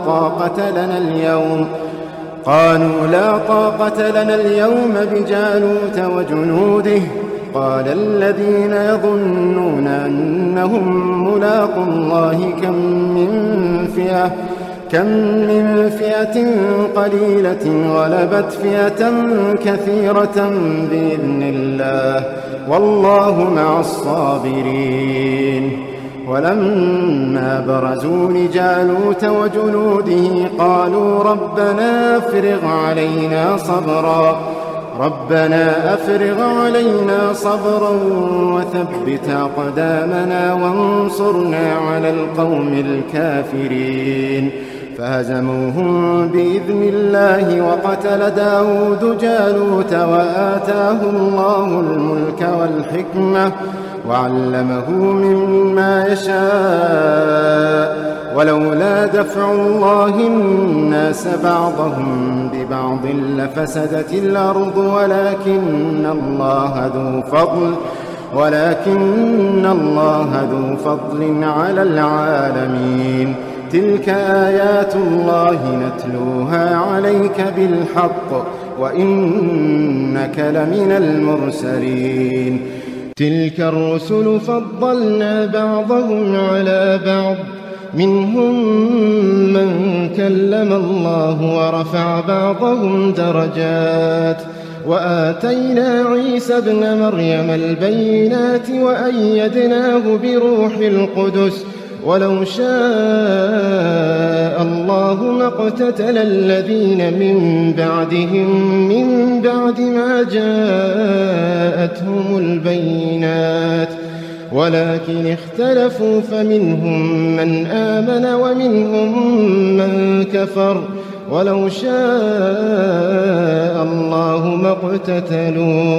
طاقة لنا اليوم بجالوت وجنوده قال الذين يظنون أنهم ملاقو الله كم من فئة قليلة غلبت فئة كثيرة بإذن الله والله مع الصابرين ولما برزوا لجالوت وجنوده قالوا ربنا أفرغ علينا صبرا وثبت أقدامنا وانصرنا على القوم الكافرين فهزموهم بإذن الله وقتل داود جالوت وآتاه الله الملك والحكمة وعلمه مما يشاء ولولا دفع الله الناس بعضهم ببعض لفسدت الأرض ولكن الله ذو فضل على العالمين تلك آيات الله نتلوها عليك بالحق وإنك لمن المرسلين تلك الرسل فضلنا بعضهم على بعض منهم من كلم الله ورفع بعضهم درجات وآتينا عيسى ابن مريم البينات وأيدناه بروح القدس ولو شاء الله ما اقتتل الذين من بعدهم من بعد ما جاءتهم البينات ولكن اختلفوا فمنهم من آمن ومنهم من كفر ولو شاء الله ما اقتتلوا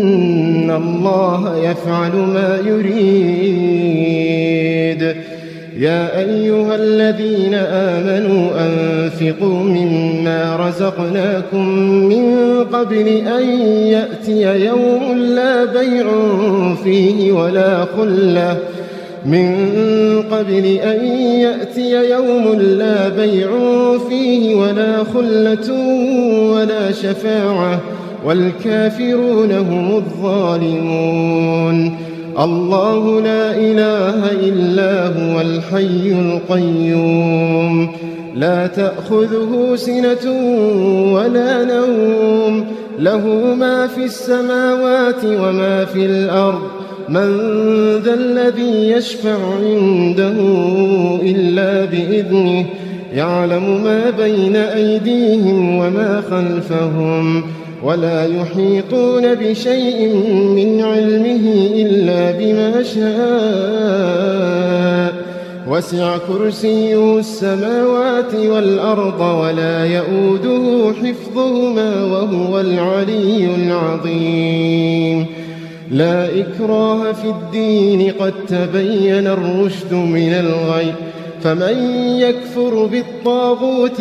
ولكن الله يفعل ما يريد يا أيها الذين آمنوا أنفقوا مما رزقناكم من قبل أن يأتي يوم لا بيع فيه ولا خلة ولا شفاعة والكافرون هم الظالمون. الله لا إله إلا هو الحي القيوم لا تأخذه سنة ولا نوم له ما في السماوات وما في الأرض من ذا الذي يشفع عنده إلا بإذنه يعلم ما بين أيديهم وما خلفهم ولا يحيطون بشيء من علمه إلا بما شاء وسع كرسيه السماوات والأرض ولا يؤوده حفظهما وهو العلي العظيم. لا إكراه في الدين قد تبين الرشد من الغي فمن يكفر بالطاغوت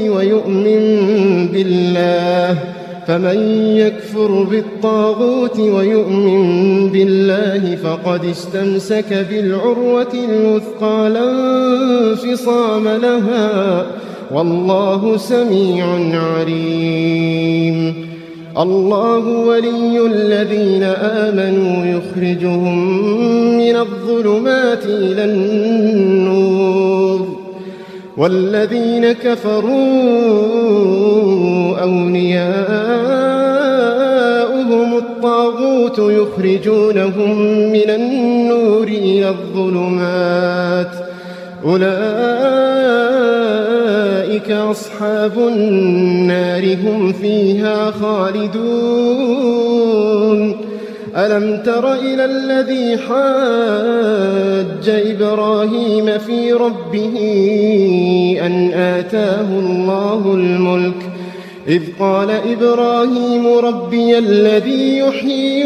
ويؤمن بالله فقد استمسك بالعروة الوثقى لا انفصام لها والله سميع عليم. الله ولي الذين آمنوا يخرجهم من الظلمات إلى النور والذين كفروا أولياؤهم الطاغوت يخرجونهم من النور إلى الظلمات أولئك أصحاب النار هم فيها خالدون. ألم تر إلى الذي حاج إبراهيم في ربه أن آتاه الله الملك إذ قال إبراهيم ربي الذي يحيي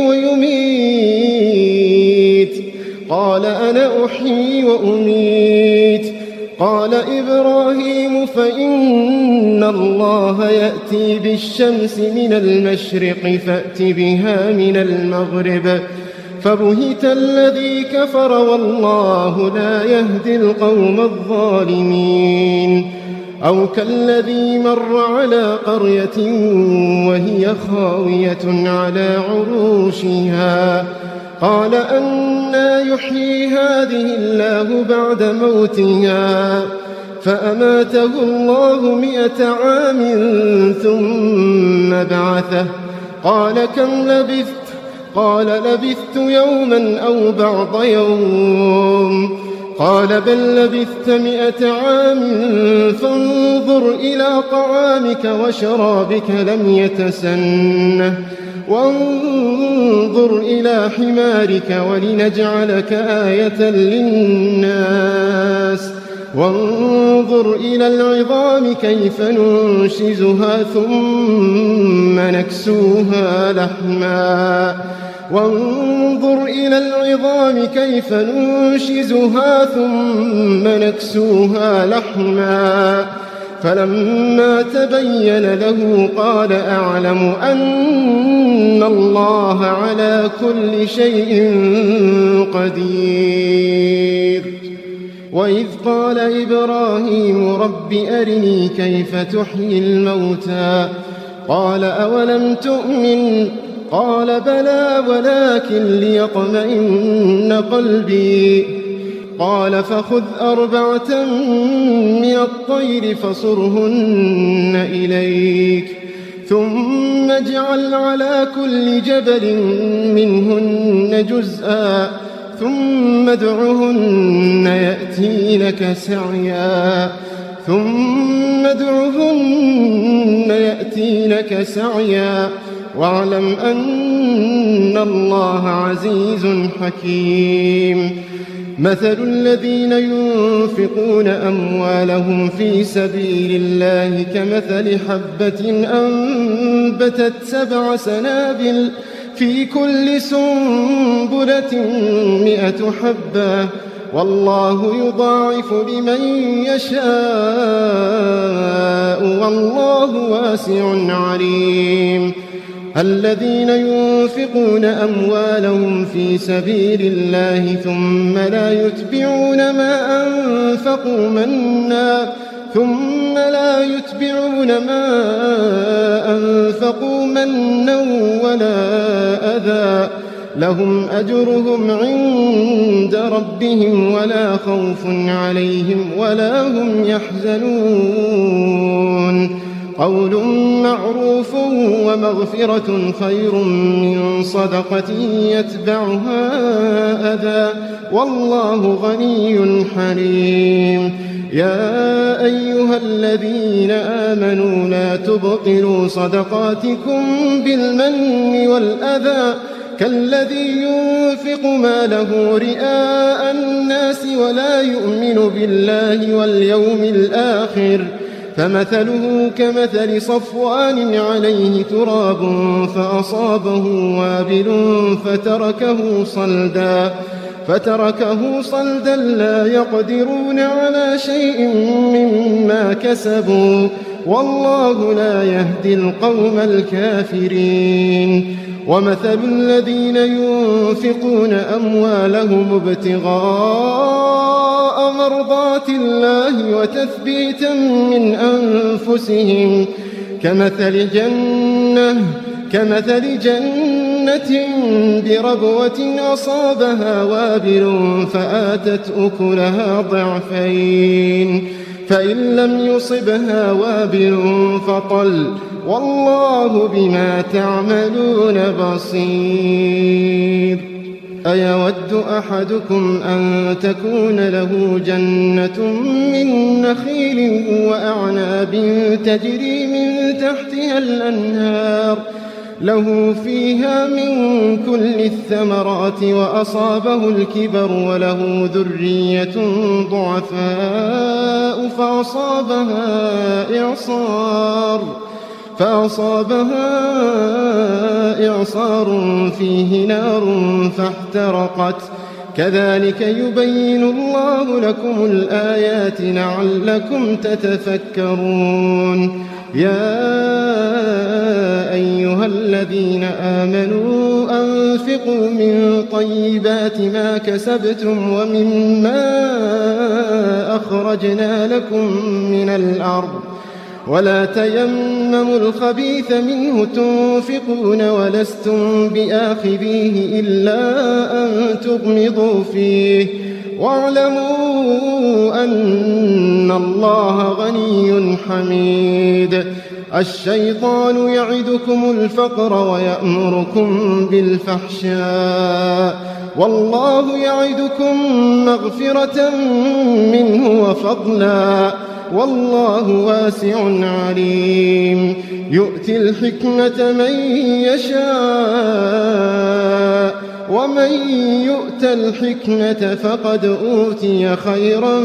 ويميت قال أنا أحيي وأميت قال إبراهيم فإن الله يأتي بالشمس من المشرق فأت بها من المغرب فبهت الذي كفر والله لا يهدي القوم الظالمين. أو كالذي مر على قرية وهي خاوية على عروشها قال أنى يحيي هذه الله بعد موتها فأماته الله 100 عام ثم بعثه قال كم لبثت قال لبثت يوما أو بعض يوم قال بل لبثت 100 عام فانظر إلى طعامك وشرابك لم يتسنه وانظر إلى حمارك ولنجعلك آية للناس وانظر إلى العظام كيف ننشزها ثم نكسوها لحما وانظر إلى العظام كيف ننشزها ثم نكسوها لحما فلما تبين له قال أعلم أن الله على كل شيء قدير. وإذ قال إبراهيم رب أرني كيف تحيي الموتى قال أولم تؤمن قال بلى ولكن ليطمئن قلبي قال فخذ 4 من الطير فصرهن إليك ثم اجعل على كل جبل منهن جزءا ثم ادعهن يأتينك سعيا واعلم أن الله عزيز حكيم. مثل الذين ينفقون أموالهم في سبيل الله كمثل حبة أنبتت 7 سنابل في كل سنبلة 100 حبة والله يضاعف لمن يشاء والله واسع عليم. الذين ينفقون أموالهم في سبيل الله ثم لا يتبعون ما أنفقوا منا ولا أذى لهم أجرهم عند ربهم ولا خوف عليهم ولا هم يحزنون. قول معروف ومغفرة خير من صدقة يتبعها أذى والله غني حليم. يا أيها الذين آمنوا لا تبطلوا صدقاتكم بالمن والأذى كالذي ينفق ماله رئاء الناس ولا يؤمن بالله واليوم الآخر فمثله كمثل صفوان عليه تراب فأصابه وابل فتركه صلدا لا يقدرون على شيء مما كسبوا والله لا يهدي القوم الكافرين. ومثل الذين ينفقون أموالهم ابتغاء مرضات الله وتثبيتا من أنفسهم كمثل جنة بربوة أصابها وابل فآتت أكلها ضعفين فإن لم يصبها وابل فطل والله بما تعملون بصير. أيود أحدكم أن تكون له جنة من نخيل وأعناب تجري من تحتها الأنهار له فيها من كل الثمرات وأصابه الكبر وله ذرية ضعفاء فأصابها إعصار فيه نار فاحترقت كذلك يبين الله لكم الآيات لعلكم تتفكرون. يا أيها الذين آمنوا أنفقوا من طيبات ما كسبتم ومما أخرجنا لكم من الأرض ولا تيمموا الخبيث منه تنفقون ولستم بآخذيه إلا أن تغمضوا فيه واعلموا أن الله غني حميد. الشيطان يعدكم الفقر ويأمركم بالفحشاء والله يعدكم مغفرة منه وفضلا والله واسع عليم. يؤتي الحكمة من يشاء ومن يؤت الحكمة فقد أوتي خيرا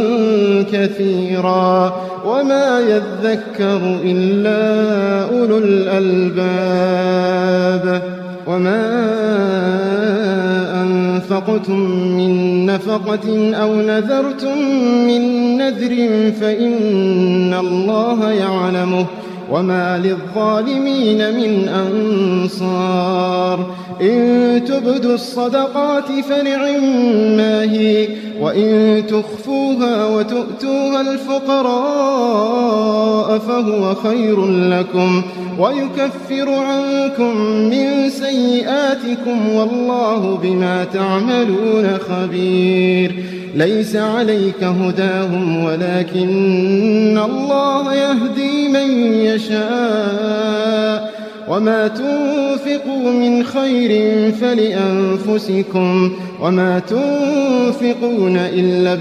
كثيرا وما يذكر إلا أولو الألباب. وما أنفقتم من نفقة أو نذرتم من نذر فإن الله يعلمه وما للظالمين من أنصار. إن تبدوا الصدقات فنعما هي وإن تخفوها وتؤتوها الفقراء فهو خير لكم ويكفر عنكم من سيئاتكم والله بما تعملون خبير. ليس عليك هداهم ولكن الله يهدي من يشاء وما تنفقوا من خير فلأنفسكم وما تنفقون إلا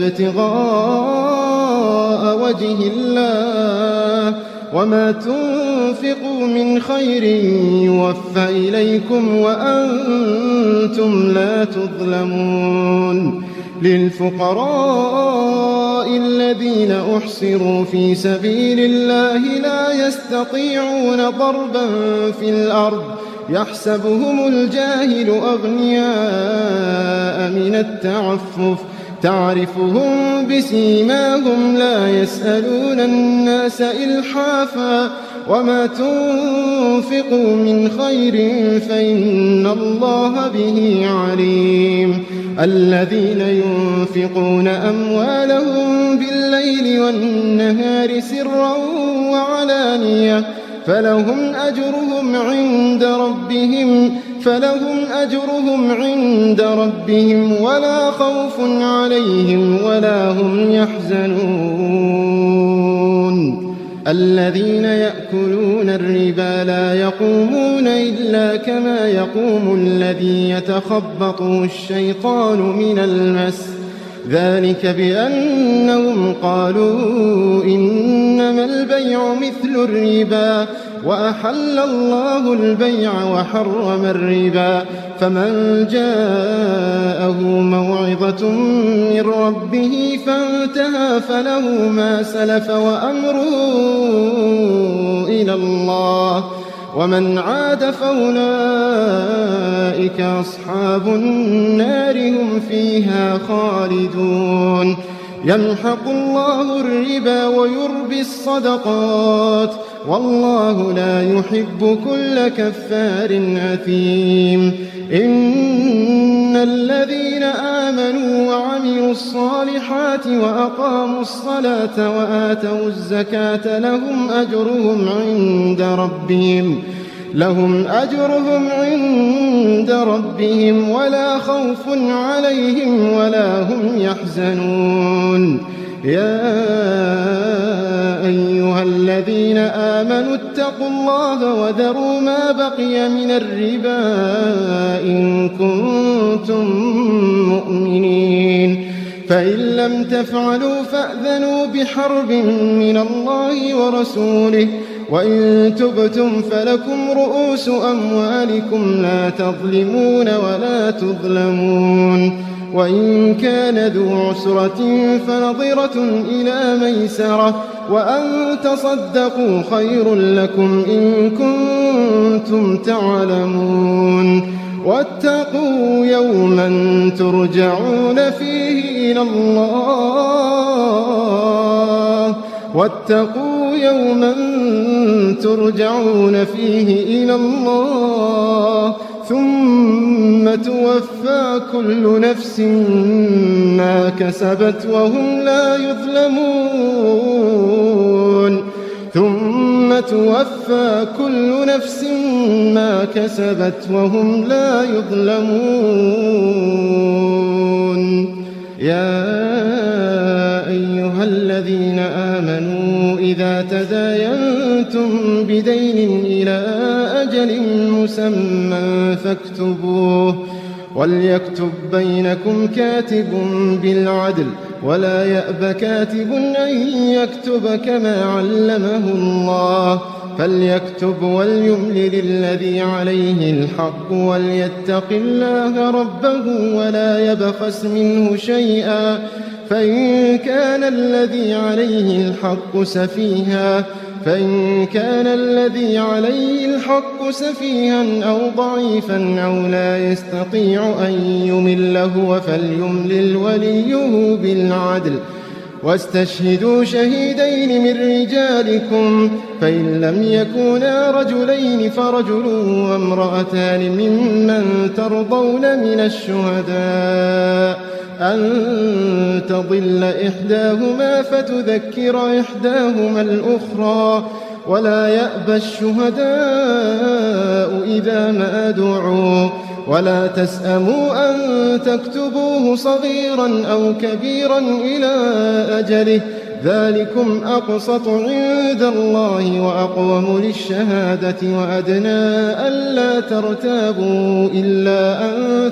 ابتغاء وجه الله وما تنفقوا من خير يوفى إليكم وأنتم لا تظلمون. للفقراء الذين أحصروا في سبيل الله لا يستطيعون ضربا في الأرض يحسبهم الجاهل أغنياء من التعفف تعرفهم بسيماهم لا يسألون الناس إلحافا وما تنفقوا من خير فإن الله به عليم الذين ينفقون أموالهم بالليل والنهار سرا وعلانية فلهم أجرهم عند ربهم ولا خوف عليهم ولا هم يحزنون الذين يأكلون الربا لا يقومون إلا كما يقوم الذي يتخبطه الشيطان من المس ذلك بأنهم قالوا إنما البيع مثل الربا وأحل الله البيع وحرم الربا فمن جاءه موعظة من ربه فانتهى فله ما سلف وأمره إلى الله ومن عاد فأولئك أصحاب النار هم فيها خالدون يمحق الله الربا ويربي الصدقات والله لا يحب كل كفار أثيم إن الذين آمنوا وعملوا الصالحات وأقاموا الصلاة وآتوا الزكاة لهم أجرهم عند ربهم ولا خوف عليهم ولا هم يحزنون يا أيها الذين آمنوا اتقوا الله وذروا ما بقي من الربا إن كنتم مؤمنين فإن لم تفعلوا فأذنوا بحرب من الله ورسوله وإن تبتم فلكم رؤوس أموالكم لا تظلمون ولا تظلمون وإن كان ذو عسرة فنظرة إلى ميسرة وأن تصدقوا خير لكم إن كنتم تعلمون واتقوا يوما ترجعون فيه إلى الله ثم توفى كل نفس ما كسبت وهم لا يظلمون يا أيها الذين آمنوا إذا تداينتم بدين إلى أجل مسمى فاكتبوه وليكتب بينكم كاتب بالعدل ولا يأب كاتب أن يكتب كما علمه الله فليكتب وليملل الذي عليه الحق وليتق الله ربه ولا يبخس منه شيئا فإن كان الذي عليه الحق سفيها أو ضعيفا أو لا يستطيع أن يمل هو فليملل وليه بالعدل واستشهدوا شهيدين من رجالكم فإن لم يكونا رجلين فرجل وامرأتان ممن ترضون من الشهداء أن تضل إحداهما فتذكر إحداهما الأخرى ولا يأبى الشهداء إذا ما دعوا ولا تسأموا أن تكتبوه صغيرا أو كبيرا إلى أجله ذلكم أقسط عند الله وأقوم للشهادة وأدنى ألا ترتابوا إلا أن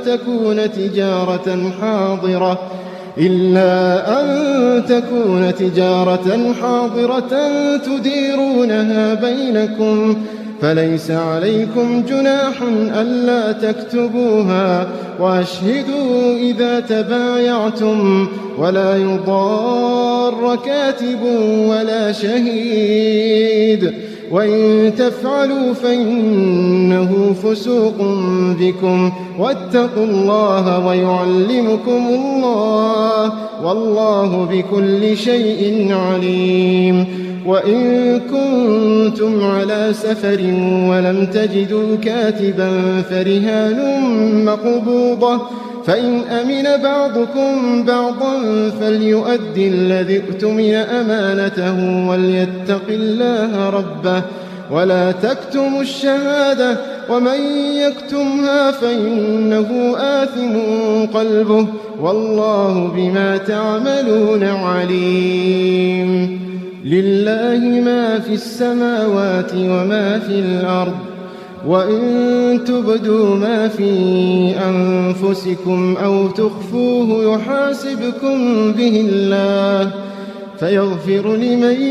تكون تجارة حاضرة تديرونها بينكم فليس عليكم جناح ألا تكتبوها وأشهدوا إذا تبايعتم ولا يضار كاتب ولا شهيد وإن تفعلوا فإنه فسوق بكم واتقوا الله ويعلمكم الله والله بكل شيء عليم. وإن كنتم على سفر ولم تجدوا كاتبا فرهان مقبوضة فإن أمن بعضكم بعضا فليؤدي الذي اؤتمن أمانته وليتق الله ربه ولا تكتموا الشهادة ومن يكتمها فإنه آثم قلبه والله بما تعملون عليم. لله ما في السماوات وما في الأرض وإن تبدوا ما في أنفسكم أو تخفوه يحاسبكم به الله فيغفر لمن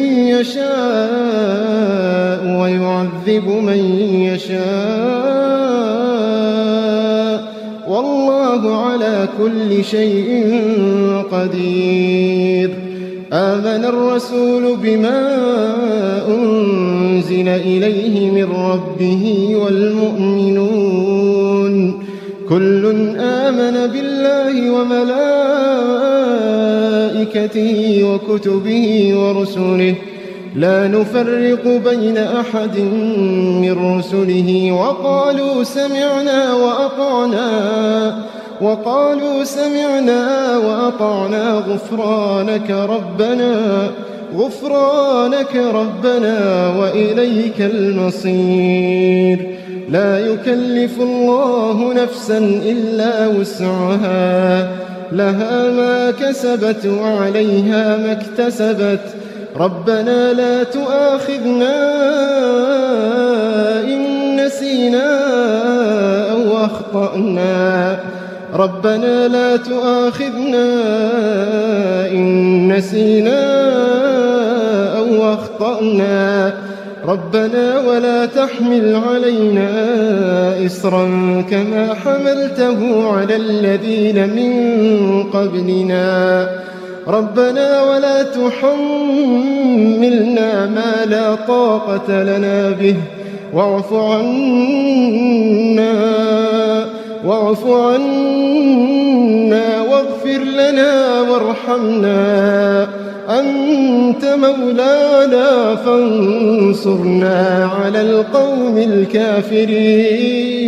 يشاء ويعذب من يشاء والله على كل شيء قدير. آمن الرسول بما أنزل إليه من ربه والمؤمنون كل آمن بالله وملائكته وكتبه ورسله لا نفرق بين أحد من رسله وقالوا سمعنا وأطعنا غفرانك ربنا وإليك المصير. لا يكلف الله نفسا إلا وسعها لها ما كسبت وعليها ما اكتسبت ربنا لا تؤاخذنا إن نسينا أو أخطأنا ربنا لا تؤاخذنا إن نسينا أو أخطأنا ربنا ولا تحمل علينا إصرا كما حملته على الذين من قبلنا ربنا ولا تحملنا ما لا طاقة لنا به واعف عنا واغفر لنا وارحمنا أنت مولانا فانصرنا على القوم الكافرين.